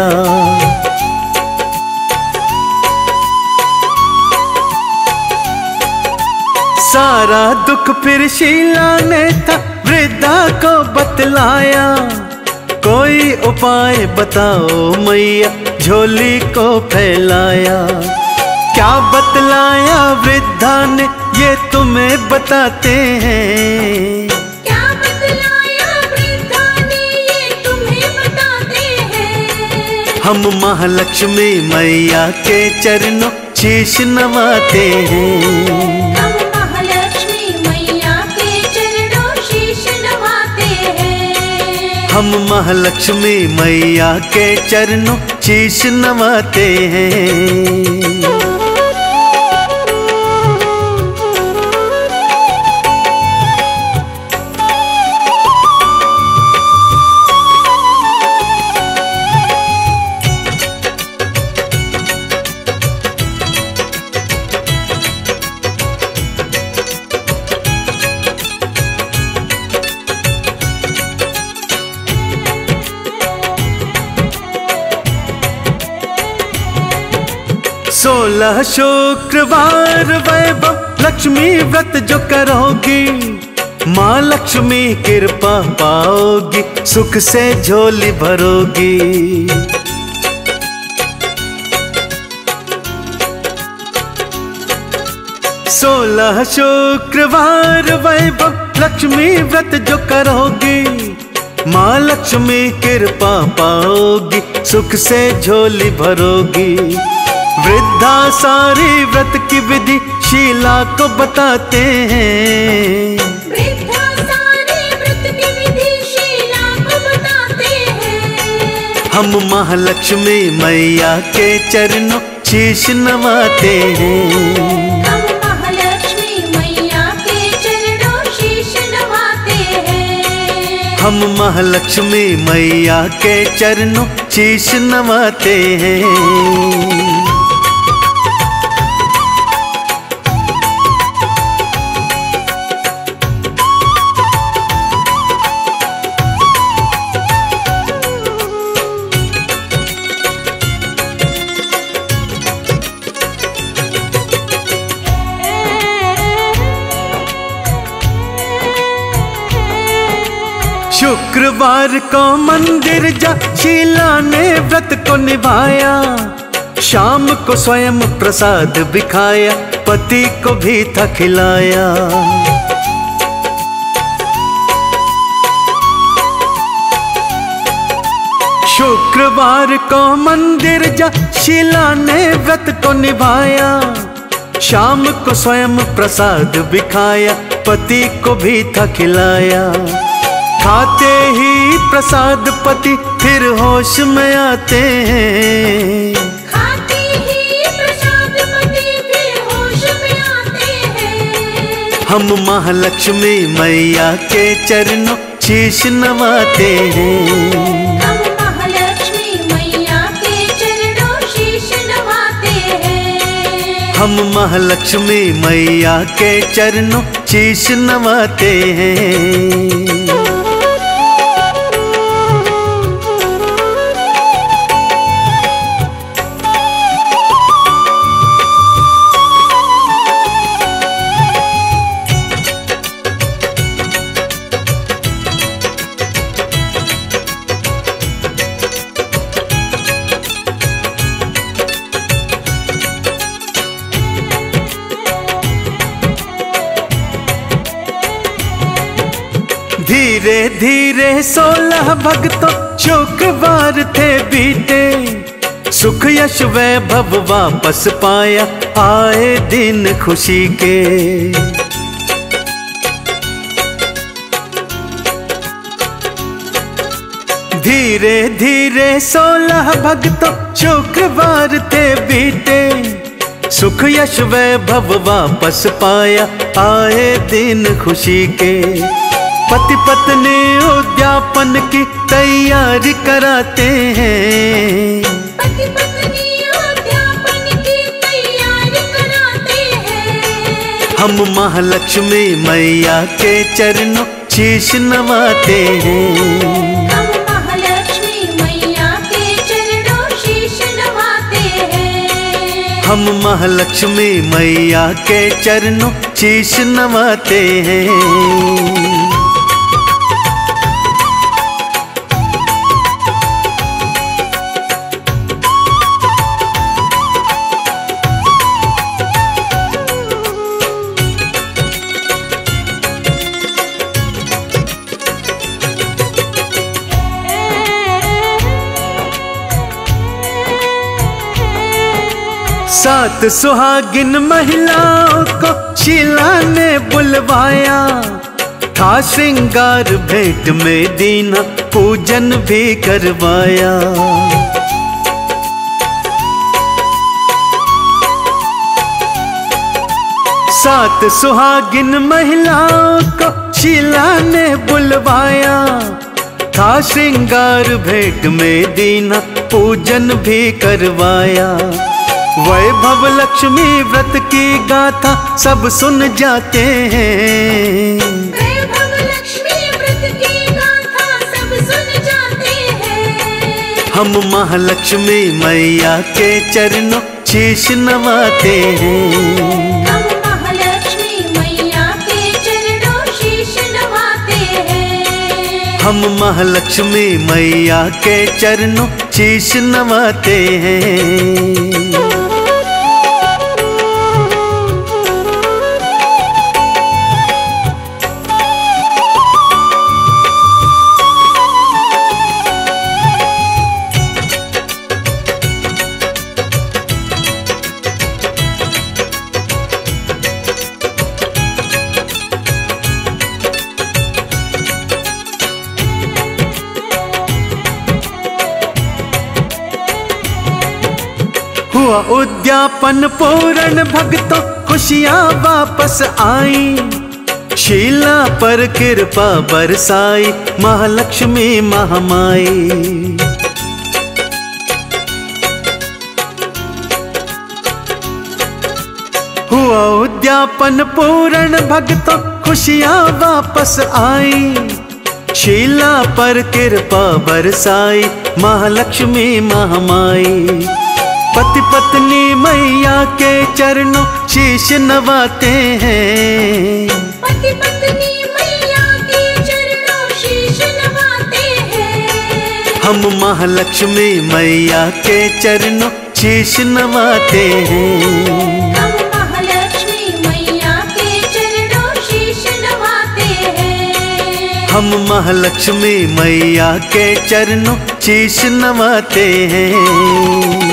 सारा दुख फिर शीला ने था वृद्धा को बतलाया। कोई उपाय बताओ मैया, झोली को फैलाया। क्या बतलाया वृद्धा ने ये तुम्हें बताते हैं।
क्या बतलाया वृद्धा ने ये तुम्हें बताते हैं।
हम महालक्ष्मी मैया के चरणों शीश नवाते हैं।
हम महालक्ष्मी मैया के चरणों शीश नवाते हैं।
हम महालक्ष्मी मैया के चरणों शीश नवाते हैं। सोलह शुक्रवार वैभव लक्ष्मी व्रत जो करोगी, माँ लक्ष्मी कृपा पाओगी, सुख से झोली भरोगी। 16 शुक्रवार वैभव लक्ष्मी व्रत जो करोगी, माँ लक्ष्मी कृपा पाओगी, सुख से झोली भरोगी। वृद्धा सारी व्रत की विधि शीला को बताते हैं।
वृद्धा सारी व्रत की विधि शीला को बताते हैं।
हम महालक्ष्मी मैया के चरणों शीश नवाते हैं।
हम महालक्ष्मी मैया के चरणों शीश नवाते हैं।
हम महालक्ष्मी मैया के चरणों शीश नवाते हैं। शुक्रवार को मंदिर जा शीला ने व्रत को निभाया, शाम को स्वयं प्रसाद भी खाया, पति को भी था खिलाया। शुक्रवार को मंदिर जा शीला ने व्रत को निभाया, शाम को स्वयं प्रसाद भी खाया, पति को भी था खिलाया। खाते ही प्रसाद पति फिर होश में आते हैं,
खाते ही प्रसाद पति फिर होश में आते हैं।
हम महालक्ष्मी मैया के चरणों शीश नवाते हैं,
हम महालक्ष्मी मैया के चरणों शीश नवाते हैं।
हम महालक्ष्मी मैया के चरणों शीश नवाते हैं। धीरे धीरे 16 भक्तों शुक्रवार थे बीते, सुख यश वैभव वापस पाया, आए दिन खुशी के। धीरे धीरे 16 भक्तों शुक्रवार थे बीते, सुख यश वैभव वापस पाया, आए दिन खुशी के। पति पत्नी उद्यापन की तैयारी कराते हैं,
पति पत्नी उद्यापन की तैयारी कराते हैं।
हम महालक्ष्मी मैया के चरणों शीश नवाते हैं,
हम महालक्ष्मी मैया के चरणों शीश नवाते हैं।
हम महालक्ष्मी मैया के चरणों शीश नवाते हैं। सात सुहागिन महिलाओं को शीला ने बुलवाया, था श्रृंगार भेंट में दीना, पूजन भी करवाया। सात सुहागिन महिलाओं को शीला ने बुलवाया, था श्रृंगार भेंट में दीना, पूजन भी करवाया। वैभव लक्ष्मी व्रत की गाथा सब सुन जाते हैं,
वैभव लक्ष्मी व्रत की गाथा सब सुन जाते हैं।
हम महालक्ष्मी मैया के चरणों शीश नवाते हैं,
हम महालक्ष्मी मैया के चरणों शीश नवाते हैं।
हम महालक्ष्मी मैया के चरणों शीश नवाते हैं। हुआ उद्यापन पूर्ण भक्तों खुशियाँ वापस आई, शीला पर कृपा बरसाई, महालक्ष्मी महामाई। हुआ उद्यापन पूर्ण भक्तों खुशियाँ वापस आई, शीला पर कृपा बरसाई, महालक्ष्मी महामाई। पति पत्नी मैया के चरणों शीश नवाते हैं,
पति पत्नी मैया के चरणों शीश नवाते
हम महालक्ष्मी मैया के चरणों शीश नवाते हैं।
हम महालक्ष्मी मैया के चरणों शीश नवाते हैं।
हम महालक्ष्मी मैया के चरणों शीश नवाते हैं।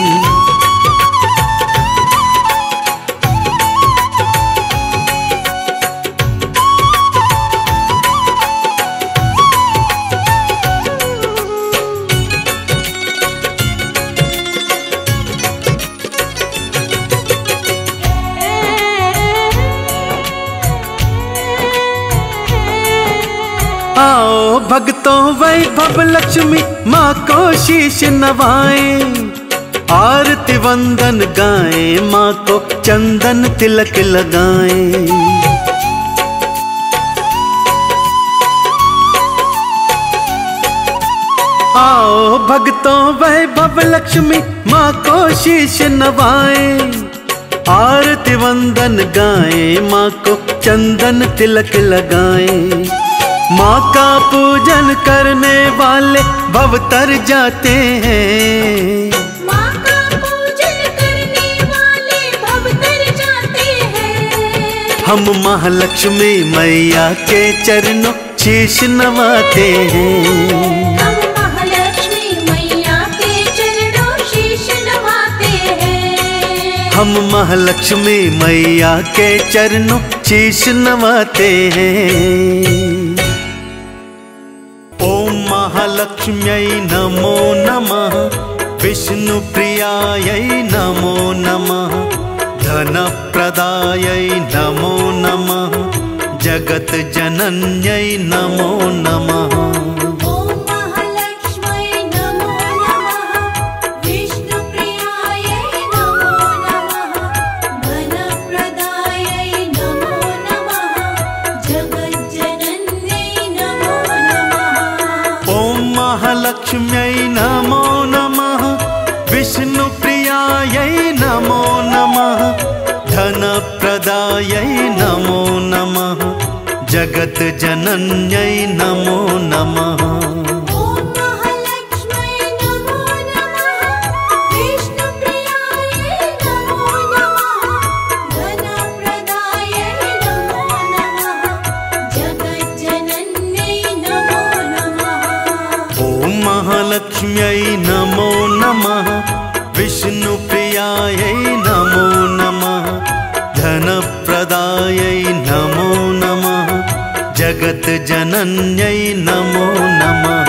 आओ भक्तों वैभव लक्ष्मी माँ को शीश नवाएं, आरती वंदन गाएं, माँ को चंदन तिलक लगाएं। आओ भक्तों वैभव लक्ष्मी माँ को शीश नवाएं, आरती वंदन गाएं, माँ को चंदन तिलक लगाएं। माँ का पूजन करने वाले भव तर जाते हैं।
माँ का पूजन करने वाले भव तर जाते हैं।
हम महालक्ष्मी मैया के चरणों शीश नवाते हैं।
हम महालक्ष्मी मैया के चरणों शीश नवाते हैं।
हम महालक्ष्मी मैया के चरणों शीश नवाते हैं। ओम महालक्ष्म्यै नमो नमः, विष्णुप्रियायै नमो नमः, धनप्रदायै नमो नमः, जगज्जनन्यै नमो नमः।
ओम महालक्ष्म्यै नमो नमः, विष्णुप्रियायै नमो नमः, धनप्रदायै नमो नमः, जगज्जनन्यै नमो नमः।
ओम महालक्ष्म्यै नमो नमः, विष्णुप्रियायै नमो नमः, धनप्रदायै नमो नमः, जगज्जनन्यै नमो नमः।
ओम महालक्ष्म्यै नमो नमः, विष्णुप्रियायै नमो नमः, धनप्रदायै नमो नमः, जगज्जनन्यै नमो नमः।
ओम महालक्ष्म्यै नमो नमः, विष्णुप्रियायै नमो नमः, धनप्रदायै नमो नमः, जगज्जनन्यै नमो नमः।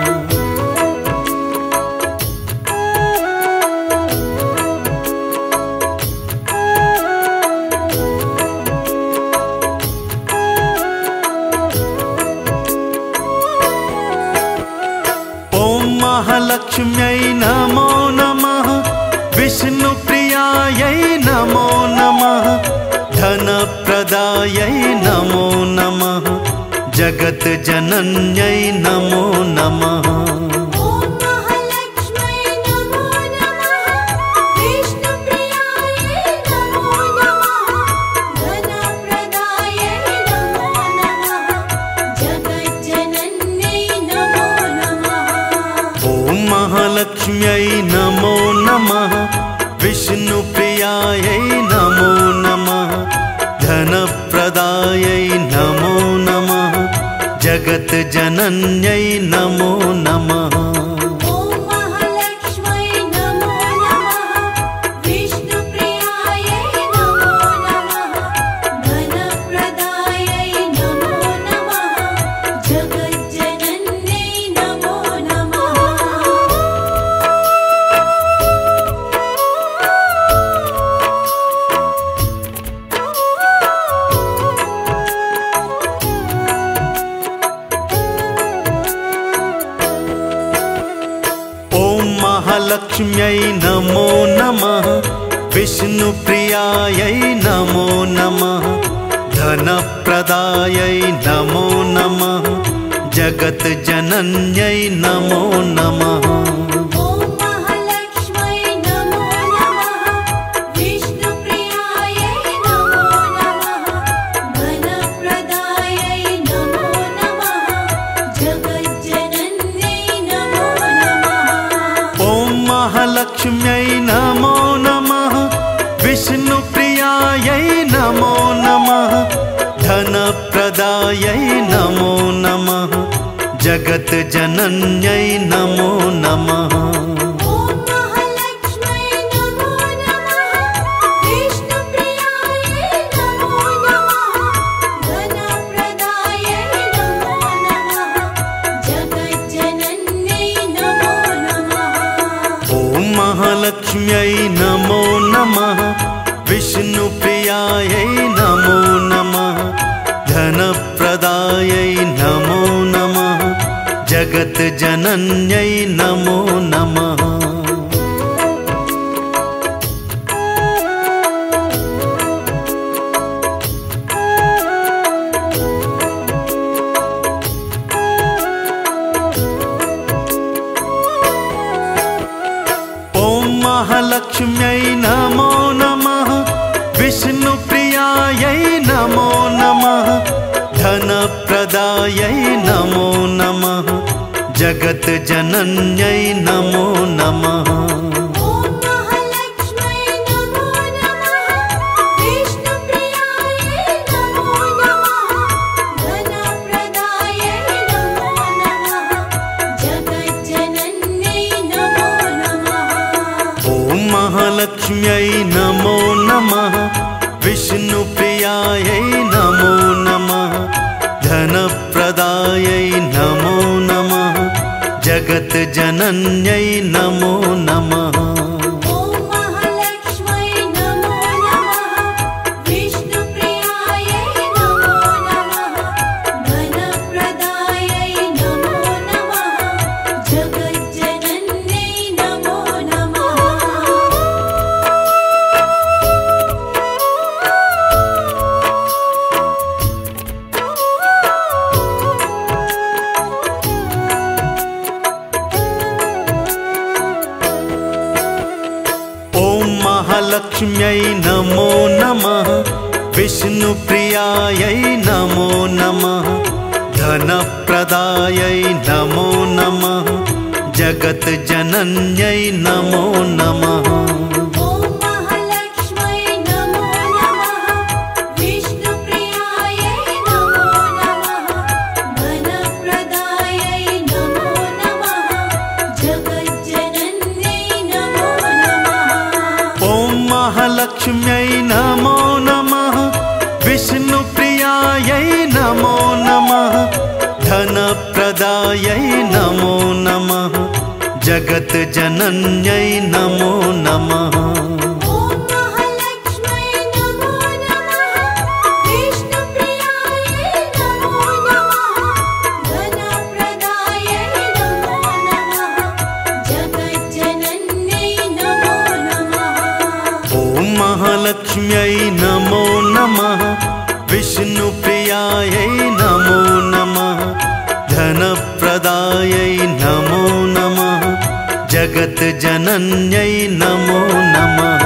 ओम महालक्ष्म्यै नमो नमः, विष्णुप्रियायै नमो नमः, धनप्रदायै नमो नमः, जगज्जनन्यै नमो नमः।
ओम महालक्ष्म्यै नमो नमः, विष्णुप्रियायै नमो नमः, धनप्रदायै नमो नमः, जगज्जनन्यै नमो नमः।
ओम महालक्ष्म्यै नमो नमः, विष्णुप्रियायै नमो नमः, धनप्रदायै नमो नमः, जगज्जनन्यै नमो नमः।
ओम महालक्ष्म्यै नमो नमः, विष्णुप्रियायै नमो नमः, धनप्रदायै नमो नमः, जगज्जनन्यै नमो नमः।
ओम महालक्ष्म्यै नमो नमः, विष्णुप्रियायै नमो नमः, धनप्रदायै नमो नमः, जगज्जनन्यै नमो नमः।
ओम महालक्ष्म्यै नमो नमः, विष्णुप्रियायै नमो नमः, धनप्रदायै नमो नमः, जगज्जनन्यै नमो नमः।
जगत जनन्यै नमो नमः।
ॐ महालक्ष्म्यै नमो नमः। विष्णुप्रियायै नमो नमः। धनप्रदायै नमो नमः। जगज्जनन्यै नमो नमः।
ॐ महालक्ष्म्यै नमो नमः। विष्णुप्रियायै नमो नमः। धनप्रदायै नमो नमः। जगत जनन्यै नमो नमः। ॐ महालक्ष्म्यै नमो नमः। विष्णुप्रियायै नमो नमः। धनप्रदायै नमो नमः। जगत जनन्यै नमो नमः।
ॐ महालक्ष्म्यै नमो नमः। विष्णुप्रियायै नमो नमः। धनप्रदायै नमो नमः। जगज्जनन्यै नमो नमः।
ॐ महालक्ष्म्यै नमो नमः। विष्णुप्रियायै नमो नमः। धनप्रदायै नमो नमः। जगत जनन्यै नमो नमः।
ॐ महालक्ष्म्यै नमो नमः। विष्णुप्रियायै नमो नमः। धनप्रदायै नमो नमः। जगज्जनन्यै नमो नमः।
ॐ महालक्ष्म्यै नमो नमः। विष्णुप्रियायै नमो नमः। धनप्रदायै नमो नमः। जगत जनन्यै नमो नमः।
ॐ महालक्ष्म्यै नमो नमः। विष्णुप्रियायै नमो नमः। धनप्रदायै नमो नमः। जगज्जनन्यै नमो नमः।
ॐ महालक्ष्म्यै नमो नमः। विष्णुप्रियायै नमो नमः। धनप्रदायै नमो नमः। जगत जनन्यै नमो नमः।
ॐ महालक्ष्म्यै नमो नमः। विष्णुप्रियायै नमो नमः। धनप्रदायै नमो नमः। जगज्जनन्यै नमो नमः।
ॐ महालक्ष्म्यै नमो नमः। विष्णुप्रियायै नमो नमः। धनप्रदायै नमो नमः। जगत जनन्यै नमो नमः।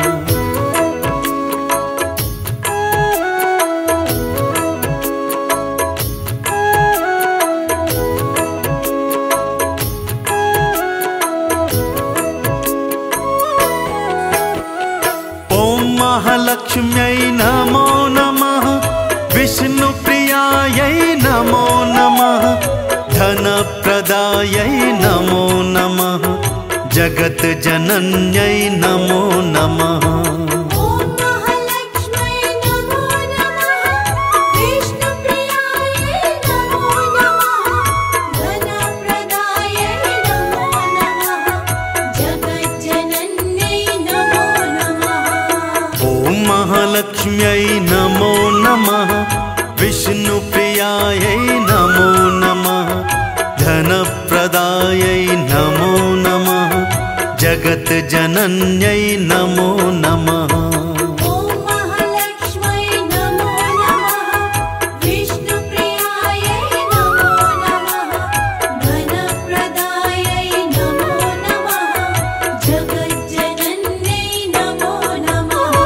ॐ महालक्ष्म्यै नमो नमः। विष्णुप्रियायै नमो नमः। धनप्रदायै नमो नमः। जगत जनन्यै नमो नमः।
ॐ महालक्ष्म्यै नमो नमः। विष्णुप्रियायै नमो नमः। धनप्रदायै नमो नमः। जगज्जनन्यै नमो नमः।
ॐ महालक्ष्म्यै नमो नमः। विष्णुप्रियायै नमो नमः। धनप्रदायै नमो नमः। जगत जनन्यै नमो नमः।
ॐ महालक्ष्म्यै नमो नमः। विष्णुप्रियायै नमो नमः। धनप्रदायै नमो नमः। जगज्जनन्यै नमो नमः।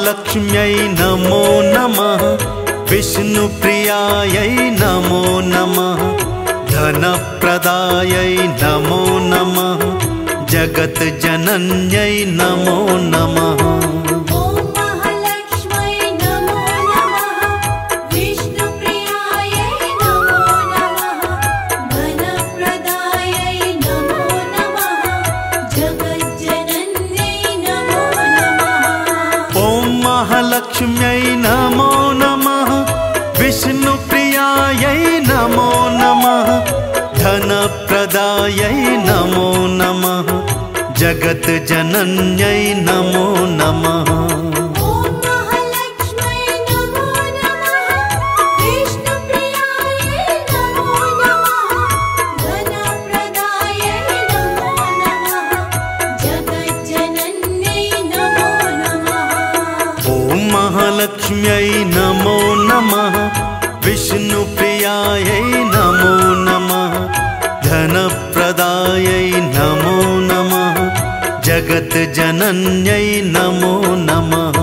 महालक्ष्म्यै नमो नमः। विष्णुप्रियायै नमो नमः। धनप्रदायै नमो नमः जगत जनन्यै नमो नमः।
ॐ महालक्ष्मै नमो नमः विष्णुप्रियायै नमो नमः धनप्रदायै नमो नमः जगज्जनन्यै नमो नमः।
ॐ महालक्ष्म्यै नमो नमः विष्णुप्रियायै नमो नमः धनप्रदायै नमो नमः जगत जनन्यै नमो नमः।
ॐ महालक्ष्मै नमो नमः विष्णुप्रियायै नमो नमः धनप्रदायै नमो नमः जगज्जनन्यै नमो नमः।
ॐ महालक्ष्म्यै नमो नमः विष्णुप्रियायै नमो नमः धनप्रदायै नमो नमः जगत जनन्यै नमो नमः।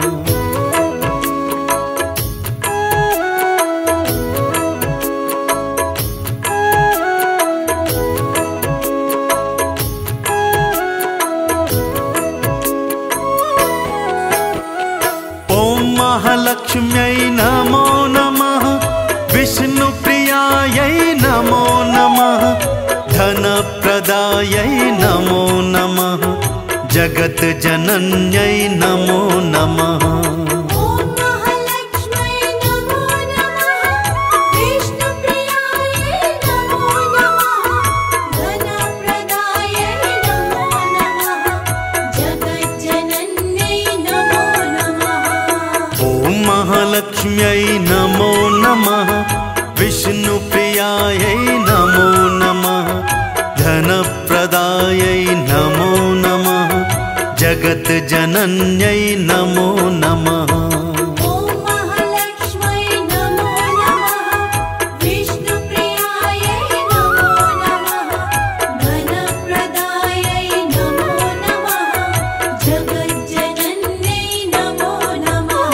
ॐ महालक्ष्म्यै नमो नमः विष्णुप्रियायै नमो नमः धनप्रदायै नमो नमः जगत जनन्यै नमो नमः।
ॐ महालक्ष्मै नमो नमः विष्णुप्रियायै नमो नमः धनप्रदायै नमो नमः जगज्जनन्यै नमो नमः।
ॐ महालक्ष्म्यै नमो नमः विष्णुप्रियायै नमो नमः धनप्रदायै नमो नमः जगत जनन्यै नमो नमः।
ॐ महालक्ष्मै नमो नमः विष्णुप्रियायै नमो नमः धनप्रदायै नमो नमः जगज्जनन्यै नमो नमः।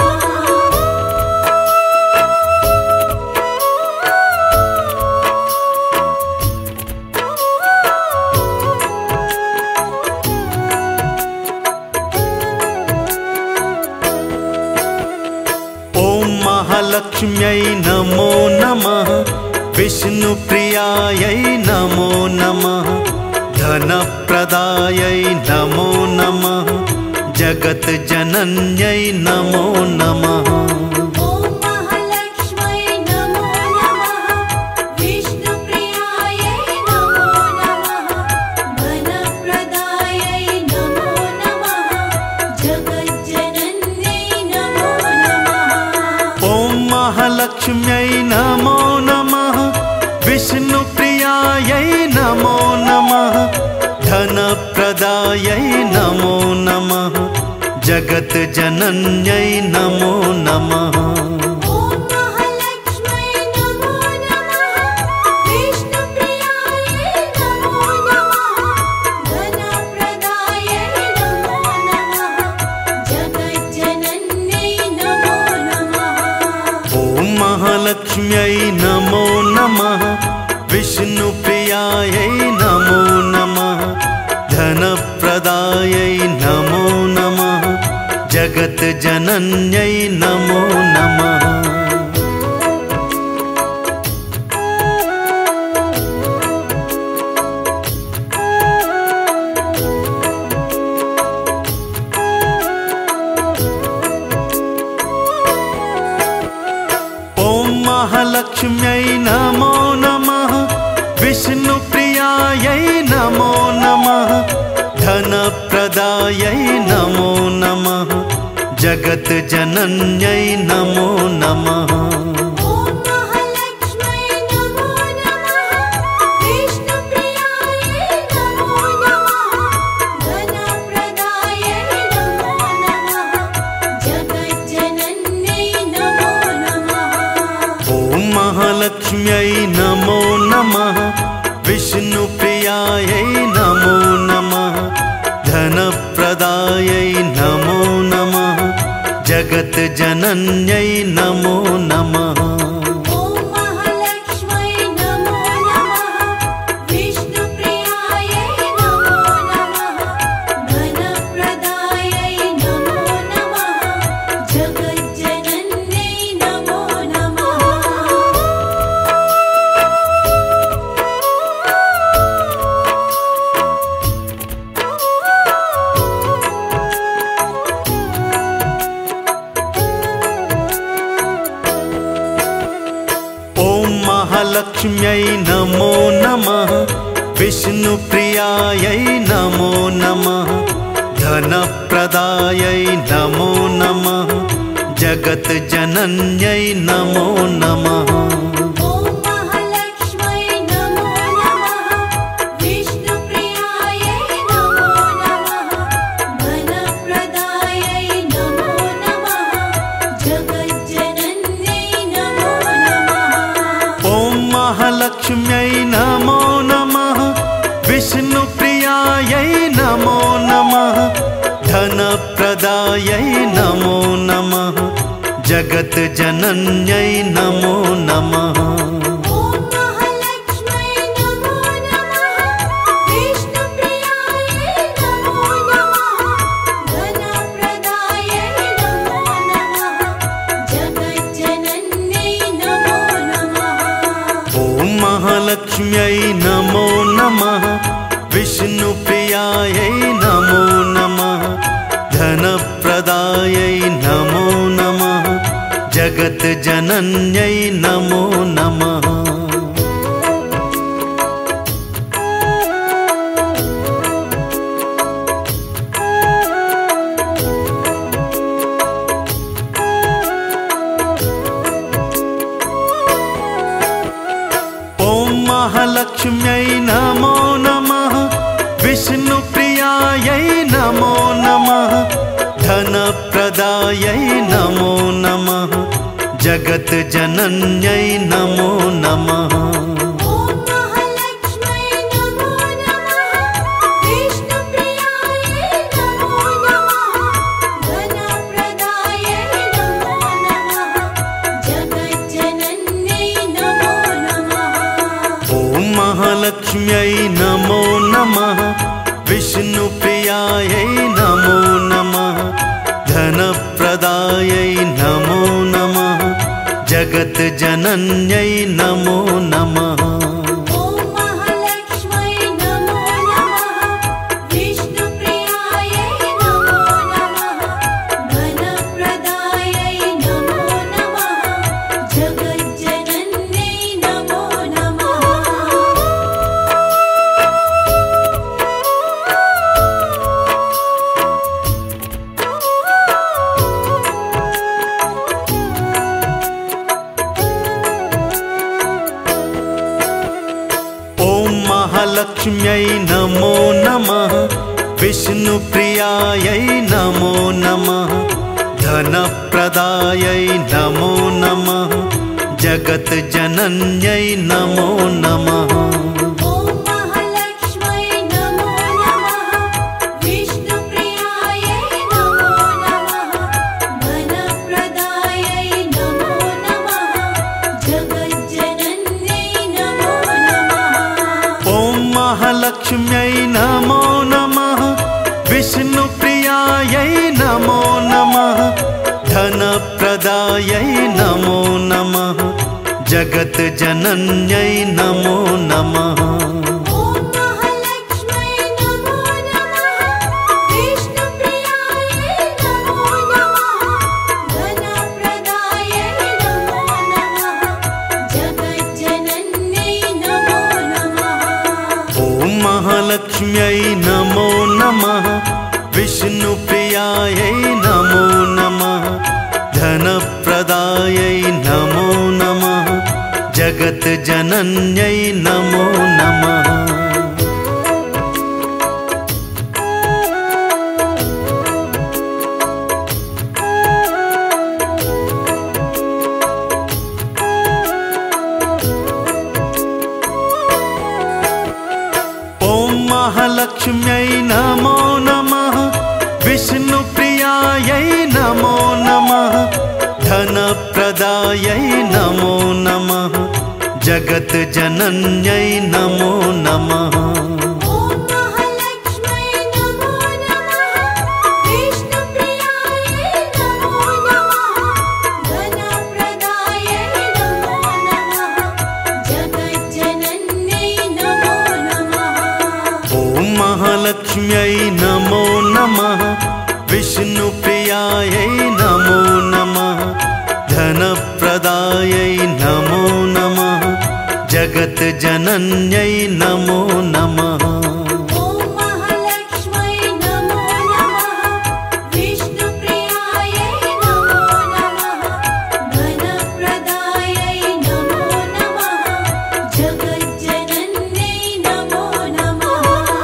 ॐ महालक्ष्म्यै नमो नमः विष्णुप्रियायै नमो नमः धनप्रदायै नमो नमः जगत जनन्यै नमो नमः।
ॐ महालक्ष्मै नमो नमः विष्णुप्रियायै नमो नमः धनप्रदायै नमो नमः जगज्जनन्यै नमो नमः।
ॐ महालक्ष्म्यै नमो नमः विष्णुप्रियायै नमो नमः धनप्रदायै नमो नमः जगत जनन्यै नमो नमः।
ॐ महालक्ष्मै नमो नमः विष्णुप्रियायै नमो नमः धनप्रदायै नमो नमः जगज्जनन्यै नमो नमः।
ॐ महालक्ष्म्यै नमो नमः विष्णुप्रियायै नमो नमः धनप्रदायै नमो नमः जगत जनन्यै नमो नमः। ॐ महालक्ष्म्यै नमो नमः विष्णुप्रियायै नमो नमः धनप्रदायै नमो नमः जगत जनन्यै नमो नमः।
ॐ महालक्ष्मै नमो नमः विष्णुप्रियायै नमो नमः धनप्रदायै नमो नमः जगज्जनन्यै नमो नमः।
ॐ महालक्ष्म्यै नमो नमः विष्णुप्रियायै नमो नमः धनप्रदायै नमो नमः जगत जनन्यै नमो नमः।
ॐ महालक्ष्मै नमो नमः
नमो नमः विष्णुप्रियायै नमो नमः धनप्रदायै नमो नमः जगज्जनन्यै नमो नमः।
ॐ महालक्ष्मै नमो नमः विष्णुप्रियायै नमो नमः धनप्रदायै नमो नमः जगज्जनन्यै नमो नमः।
ॐ महालक्ष्म्यै नमो नमः विष्णुप्रियायै नमो नमः धनप्रदायै नमो नमः जगज्जनन्यै नमो नमः।
ॐ महालक्ष्मै नमो नमः विष्णुप्रियायै नमो नमः धनप्रदायै नमो नमः जगज्जनन्यै नमो नमः।
ॐ महालक्ष्म्यै नमो नमः विष्णुप्रियायै नमो नमः धनप्रदायै नमो नमः जगज्जनन्यै नमो नमः। ॐ महालक्ष्म्यै नमो नमः विष्णुप्रियायै नमो नमः धनप्रदायै नमो नमः जगज्जनन्यै नमो नमः।
ॐ महालक्ष्मै नमो नमः विष्णुप्रियायै नमो नमः धनप्रदायै नमो नमः जगज्जनन्यै नमो नमः।
ॐ महालक्ष्म्यै नमो नमः विष्णुप्रियायै नमो नमः धनप्रदायै नमो नमः जगज्जनन्यै नमो नमः।
ॐ महालक्ष्मै नमो नमः विष्णुप्रियायै नमो नमः धनप्रदायै नमो नमः जगज्जनन्यै नमो नमः।
ॐ महालक्ष्म्यै नमो नमः विष्णुप्रियायै नमो नमः धनप्रदायै नमो नमः जगज्जनन्यै नमो नमः।
ॐ महालक्ष्मै नमो नमः विष्णुप्रियायै नमो नमः धनप्रदायै नमो नमः जगज्जनन्यै नमो नमः।
ॐ महालक्ष्म्यै नमो नमः विष्णुप्रियायै नमो नमः धनप्रदायै नमो नमः जगज्जनन्यै नमो नमः।
ॐ महालक्ष्मै नमो नमः विष्णुप्रियायै नमो नमः धनप्रदायै नमो नमः जगज्जनन्यै नमो नमः।
ॐ महालक्ष्म्यै नमो नमः विष्णुप्रियायै नमो नमः धनप्रदायै नमो नमः जगज्जनन्यै नमो नमः। ॐ महालक्ष्म्यै नमो नमः विष्णुप्रियायै नमो नमः धनप्रदायै नमो नमः जगज्जनन्यै नमो नमः।
ॐ महालक्ष्मै नमो नमः विष्णुप्रियायै नमो नमः धनप्रदायै नमो नमः जगज्जनन्यै नमो नमः।
ॐ महालक्ष्म्यै नमो नमः विष्णुप्रियायै नमो नमः धनप्रदायै नमो नमः जगत जनन्यै नमो नमः।
ॐ महालक्ष्मै नमो नमः। विष्णुप्रियायै नमो नमः। धनप्रदायै नमो नमः। जगज्जनन्यै नमो नमः।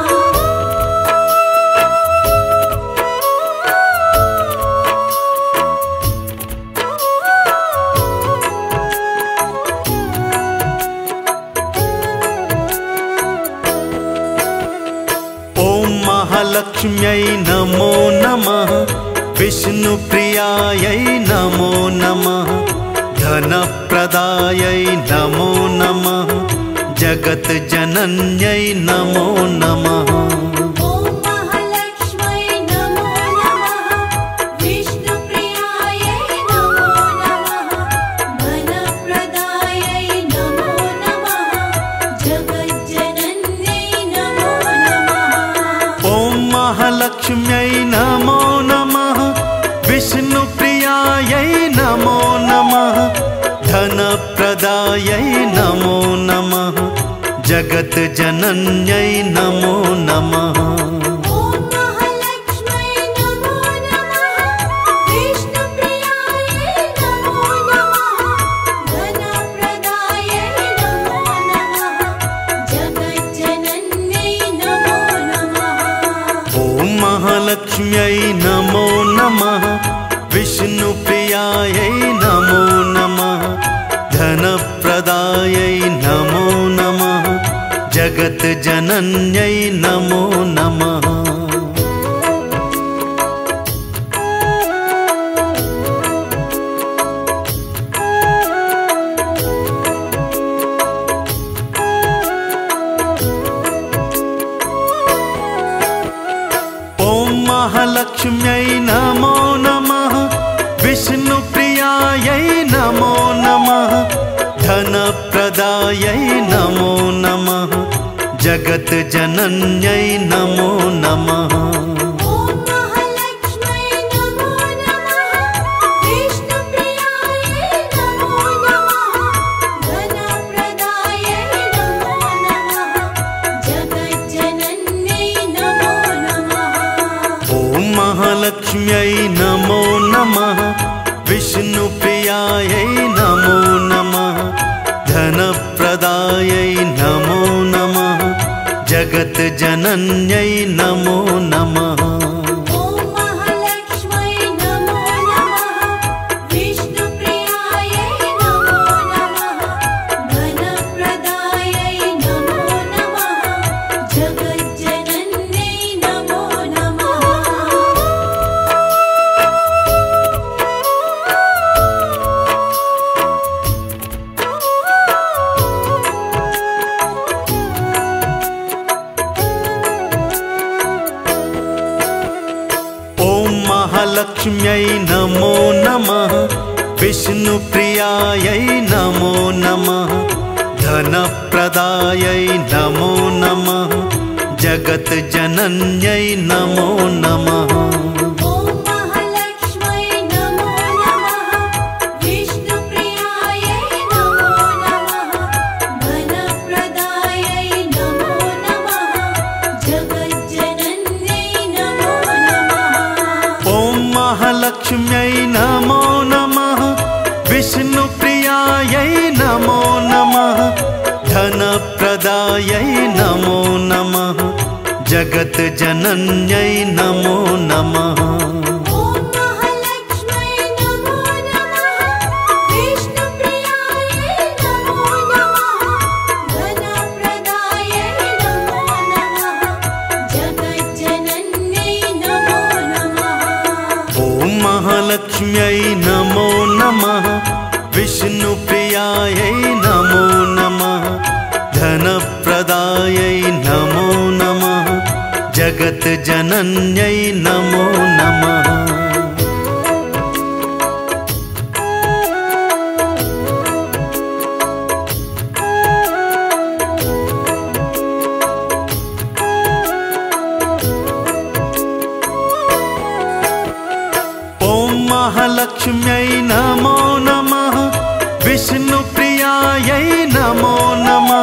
ॐ महालक्ष्म्यै नमो नमः। विष्णुप्रियायै नमो नमः। धनप्रदायै नमो नमः। जगज्जनन्यै नमो नमः।
ॐ महालक्ष्मै नमो नमः। विष्णुप्रियायै नमो नमः। धनप्रदायै नमो नमः। जगज्जनन्यै नमो नमः।
ॐ महालक्ष्म्यै नमो नमः। विष्णुप्रियायै नमो नमः। धनप्रदायै नमो नमः। जगज्जनन्यै नमो नमः।
ॐ महालक्ष्मै नमो नमः। विष्णुप्रियायै नमो नमः। धनप्रदायै नमो नमः। जगज्जनन्यै नमो नमः।
ॐ महालक्ष्म्यै नमो नमः। विष्णुप्रियायै नमो नमः। धनप्रदायै नमो नमः। जगज्जनन्यै नमो नमः। ॐ महालक्ष्म्यै नमो नमः। विष्णुप्रियायै नमो नमः। धनप्रदायै नमो नमः। जगज्जनन्यै नमो नमः।
ॐ महालक्ष्मै नमो नमः। विष्णुप्रियायै नमो नमः। धनप्रदायै नमो नमः। जगज्जनन्यै नमो नमः।
ॐ महालक्ष्म्यै नमो नमः। विष्णुप्रियायै नमो नमः। धनप्रदायै नमो नमः। जगज्जनन्यै नमो नमः।
ॐ महालक्ष्मै नमो नमः। विष्णुप्रियायै नमो नमः। धनप्रदायै नमो नमः। जगज्जनन्यै नमो नमः।
ॐ महालक्ष्म्यै नमो नमः। विष्णुप्रियायै नमो नमः। धनप्रदायै नमो नमः। जगज्जनन्यै नमो नमः।
ॐ महालक्ष्मै नमो नमः। विष्णुप्रियायै नमो नमः। धनप्रदायै नमो नमः। जगज्जनन्यै नमो नमः।
ॐ महालक्ष्म्यै नमो नमः। विष्णुप्रियायै नमो नमः। धनप्रदायै नमो नमः। जगज्जनन्यै नमो नमः।
ॐ महालक्ष्मै नमो नमः। विष्णुप्रियायै नमो नमः। धनप्रदायै नमो नमः। जगज्जनन्यै नमो नमः।
ॐ महालक्ष्म्यै नमो नमः। विष्णुप्रियायै नमो नमः। धनप्रदायै नमो नमः। जगज्जनन्यै नमो नमः। महालक्ष्म्यै नमो नमः। विष्णुप्रियायै नमो नमः।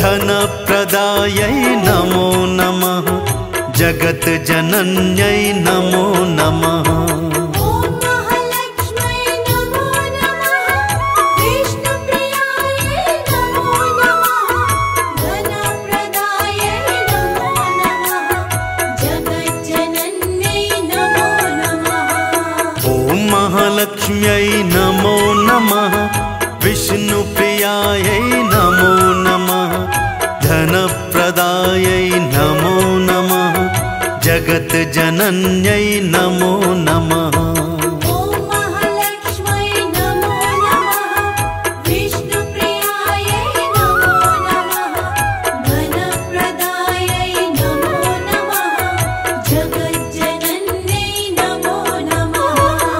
धनप्रदायै नमो नमः जगज्जनन्यै नमो नमः
ॐ महालक्ष्म्यै नमो नमः विष्णुप्रियायै नमो नमः धनप्रदायै नमो नमः जगज्जनन्यै नमो नमः
ॐ महालक्ष्म्यै नमो नमः विष्णुप्रियायै नमो नमः धनप्रदायै नमो नमः जगज्जनन्यै नमो नमः
ॐ महालक्ष्म्यै नमो नमः विष्णुप्रियायै नमो नमः धनप्रदायै नमो नमः जगज्जनन्यै नमो नमः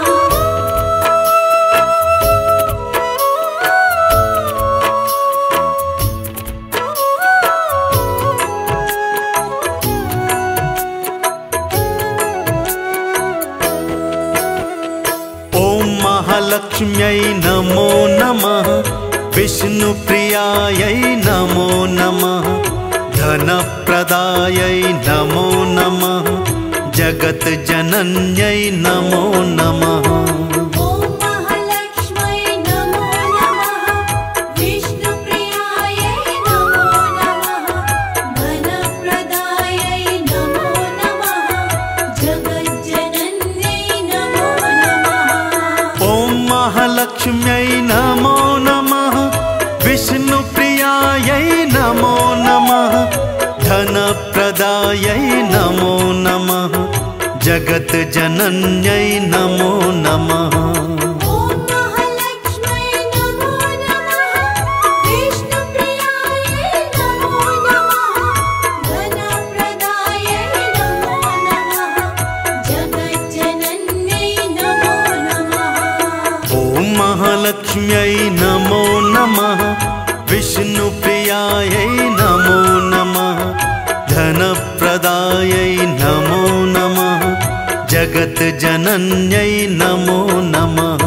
ॐ महालक्ष्म्यै नमो नमः विष्णुप्रियायै नमो नमः धनप्रदायै नमो नमः जगज्जनन्यै नमो नमः
ॐ महालक्ष्म्यै नमो नमः विष्णुप्रियायै नमो नमः धनप्रदायै नमो नमः जगज्जनन्यै नमो नमः
ॐ महालक्ष्म्यै नमो नमः विष्णुप्रियायै नमो नमः धनप्रदायै नमो नमः जगज्जनन्यै नमो नमः
ॐ महालक्ष्म्यै नमो नमः विष्णुप्रियायै नमो नमः धनप्रदायै नमो नमः जगज्जनन्यै नमो नमः
ॐ महालक्ष्म्यै नमो नमः विष्णुप्रियायै नमो नमः धनप्रदायै नमो नमः जगज्जनन्यै नमो नमः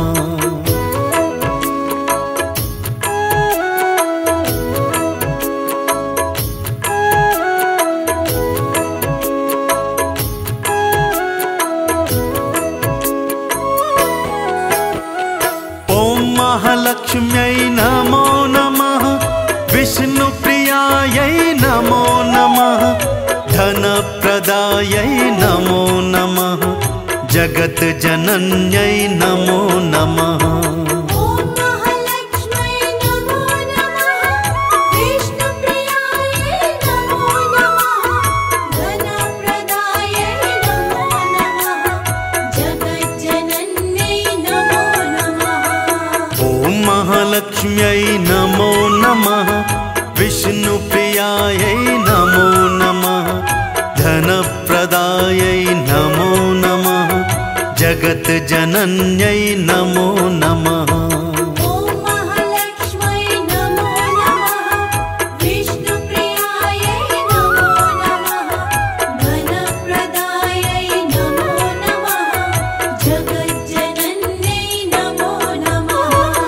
ॐ महालक्ष्म्यै नमो नमः विष्णुप्रियायै नमो नमः धनप्रदायै नमो नमः जगज्जनन्यै नमो नमः
ॐ महालक्ष्म्यै नमो नमः विष्णुप्रियायै नमो नमः धनप्रदायै नमो नमः जगज्जनन्यै नमो नमः
ॐ महालक्ष्म्यै नमो नमः विष्णुप्रियायै नमो नमः धनप्रदायै नमो नमः जगज्जनन्यै नमो नमः
ॐ महालक्ष्म्यै नमो नमः विष्णुप्रियायै नमो नमः धनप्रदायै नमो नमः जगज्जनन्यै नमो नमः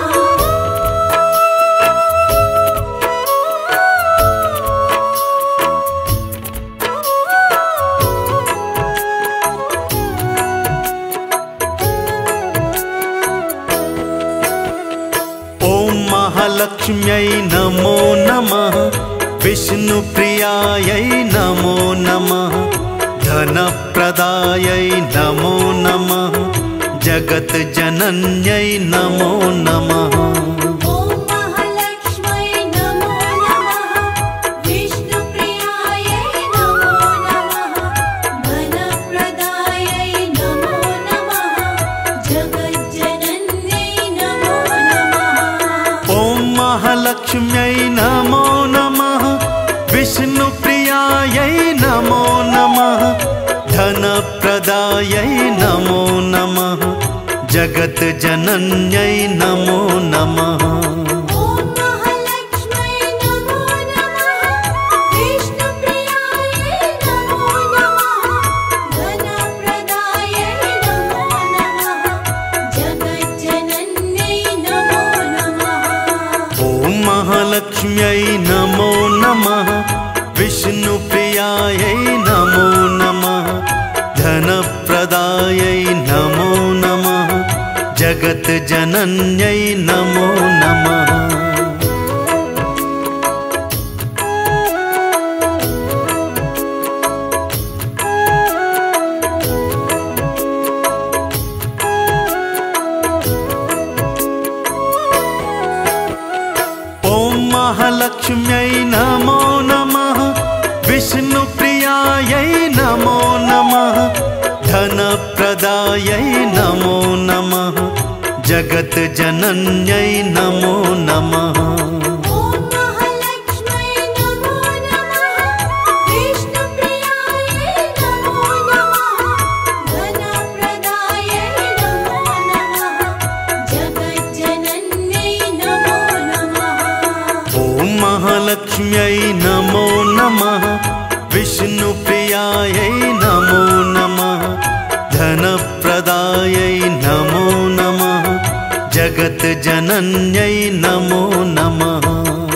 ॐ महालक्ष्म्यै नमो नमः विष्णुप्रियायै नमो नमः धनप्रदायै नमो नमः जगज्जनन्यै नमो नमः
ॐ महालक्ष्म्यै नमो नमः विष्णुप्रियायै नमो नमः धनप्रदायै नमो नमः जगज्जनन्यै नमो नमः
ॐ महालक्ष्म्यै नमो नमः विष्णुप्रियायै नमो नमः धनप्रदायै नमो नमः जगज्जनन्यै नमो नमः
ॐ महालक्ष्म्यै नमो नमः विष्णुप्रियायै नमो नमः धनप्रदायै नमो नमः जगज्जनन्यै नमो नमः
ॐ महालक्ष्म्यै नमो नमः जगज्जनन्यै नमो नमः। महालक्ष्म्यै नमो नमः। विष्णुप्रियायै नमो नमः। धनप्रदायै नमो नमः। जगज्जनन्यै नमो नमः। महालक्ष्म्यै नमो नमः। विष्णुप्रियायै नमो नमः। धनप्रदायै नमो नमः। जगज्जनन्यै नमो नमः।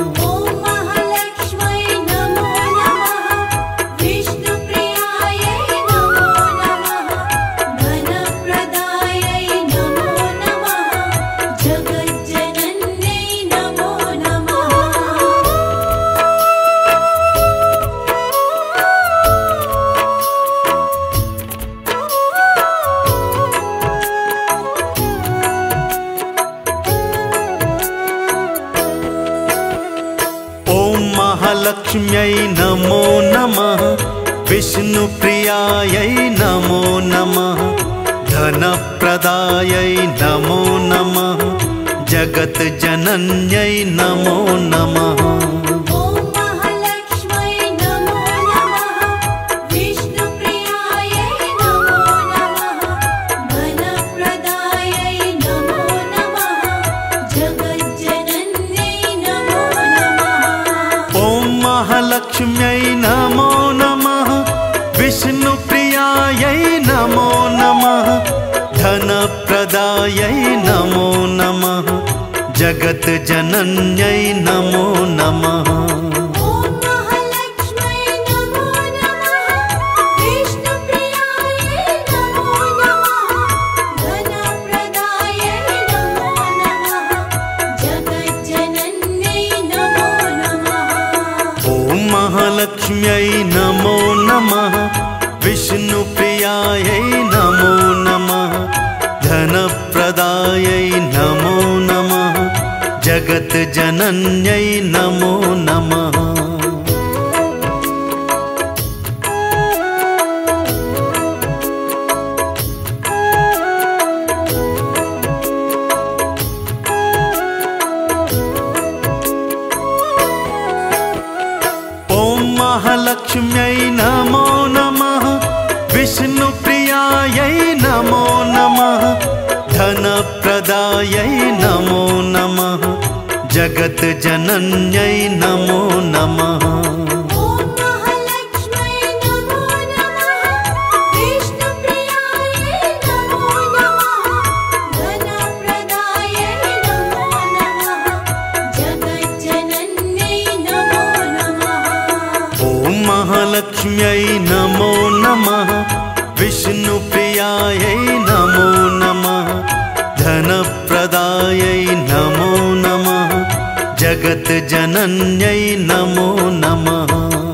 महालक्ष्म्यै नमो नमः। विष्णुप्रियायै नमो नमः। धनप्रदायै नमो नमः। जगज्जनन्यै नमो नमः। महालक्ष्म्यै नमो नमः। विष्णुप्रियायै नमो नमः। धनप्रदायै नमो नमः। जगज्जनन्यै नमो नमः। महालक्ष्म्यै नमो नमः। विष्णुप्रियायै नमो नमः। धनप्रदायै नमो नमः। जगज्जनन्यै नमो नमः। महालक्ष्म्यै नमो नमः। विष्णुप्रियायै नमो नमः। धनप्रदायै नमो नमः। जगज्जनन्यै नमो नमः। महालक्ष्म्यै नमो नमः। विष्णुप्रियायै नमो नमः। धनप्रदायै नमो नमः। जगज्जनन्यै नमो नमः।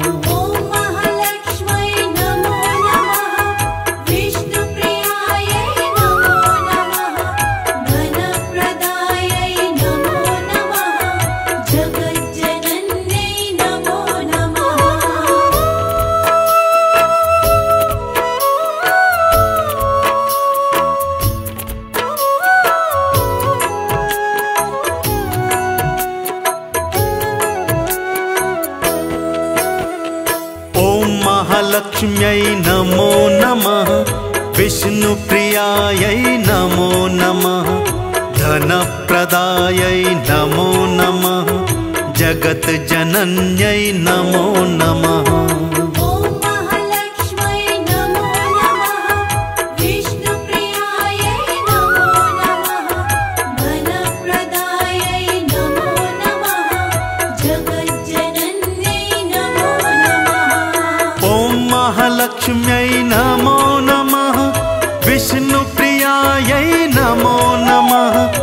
महालक्ष्म्यै नमो नमः। विष्णुप्रियायै नमो नमः। धनप्रदायै नमो नमः। जगज्जनन्यै नमो नमः। महालक्ष्म्यै नमो नमः। विष्णुप्रियायै नमो नमः।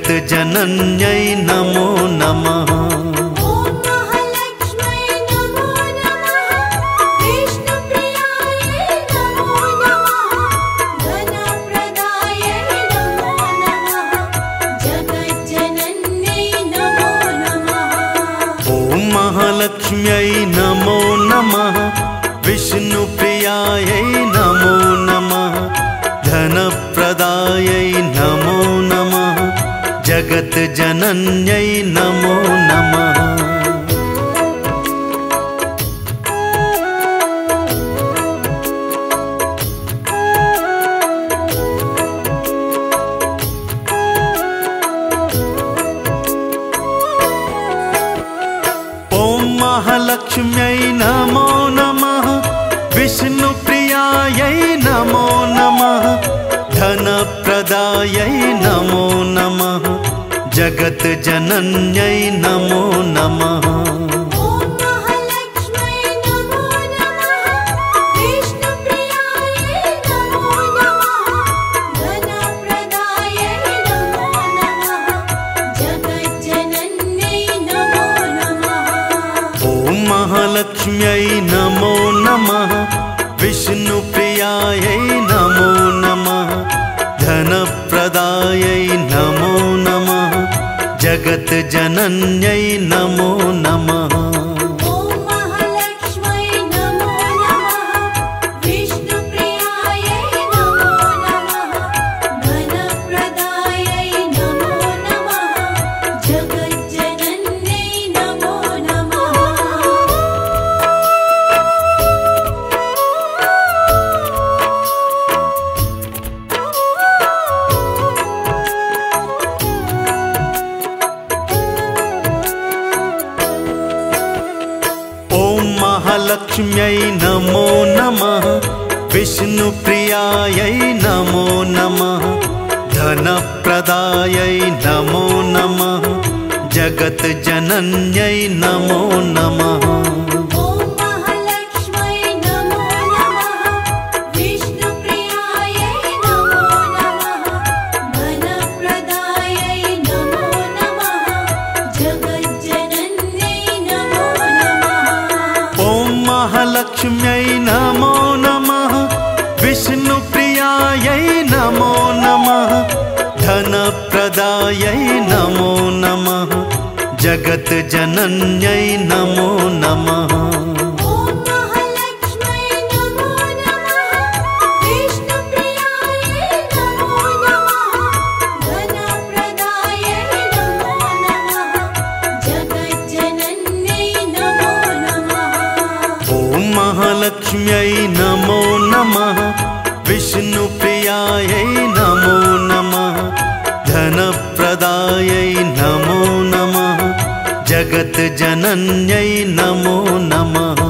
जगज्जनन्यै नमो नमः।
ॐ महालक्ष्म्यै नमो नमः। विष्णुप्रियायै नमो नमः। धनप्रदायै नमो नमः। जगज्जनन्यै नमो नमः।
ॐ महालक्ष्म्यै नमो नमः। विष्णुप्रियायै नमो नमः। धनप्रदायै नमो नमः। जगज्जनन्यै नमो नमः। ॐ महालक्ष्म्यै नमो नमः। विष्णुप्रियायै नमो नमः। धनप्रदायै नमो नमः। जगज्जनन्यै नमो नमः।
ॐ महालक्ष्म्यै नमो नमः। विष्णुप्रियायै नमो नमः। धनप्रदायै नमो नमः। जगज्जनन्यै नमो नमः।
ॐ महालक्ष्म्यै नमो नमः। विष्णुप्रियायै नमो नमः। धनप्रदायै नमो नमः। जगज्जनन्यै नमो नमः।
ॐ महालक्ष्म्यै नमो नमः। विष्णुप्रियायै नमो नमः। धनप्रदायै नमो नमः। जगज्जनन्यै नमो नमः।
ॐ महालक्ष्म्यै नमो नमः। विष्णुप्रियायै नमो नमः। धनप्रदायै नमो नमः। जगज्जनन्यै नमो नमः।
ॐ महालक्ष्म्यै नमो नमः। विष्णुप्रियायै नमो नमः। धनप्रदायै नमो नमः। जगज्जनन्यै नमो नमः।
ॐ महालक्ष्म्यै नमो नमः। विष्णुप्रियायै नमो नमः। धनप्रदायै नमो नमः। जगज्जनन्यै नमो नमः।
ॐ महालक्ष्म्यै नमो नमः। विष्णुप्रियायै नमो नमः। धनप्रदायै नमो नमः। जगज्जनन्यै नमो नमः।
ॐ महालक्ष्म्यै नमो नमः। विष्णुप्रियायै नमो नमः। धनप्रदायै नमो नमः। जगज्जनन्यै नमो नमः।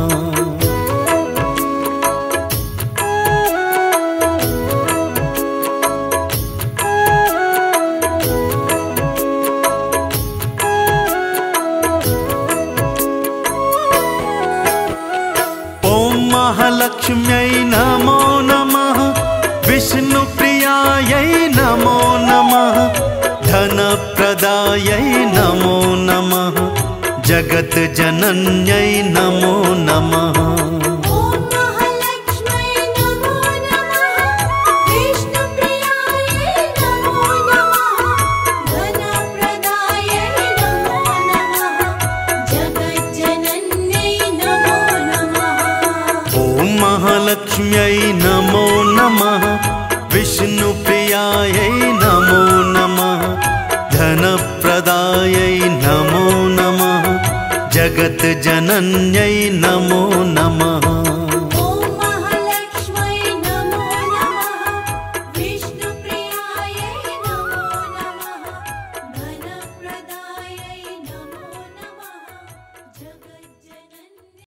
ॐ महालक्ष्म्यै नमो नमः। विष्णुप्रियायै नमो नमः। धनप्रदायै नमो नमः। जगज्जनन्यै नमो नमः।
ॐ महालक्ष्म्यै नमो नमः। विष्णुप्रियायै नमो नमः। धनप्रदायै नमो नमः। जगज्जनन्यै नमो नमः।
ॐ महालक्ष्म्यै नमो नमः। विष्णुप्रियायै नमो नमः। धनप्रदायै नमो नमः। जगज्जनन्यै नमो नमः।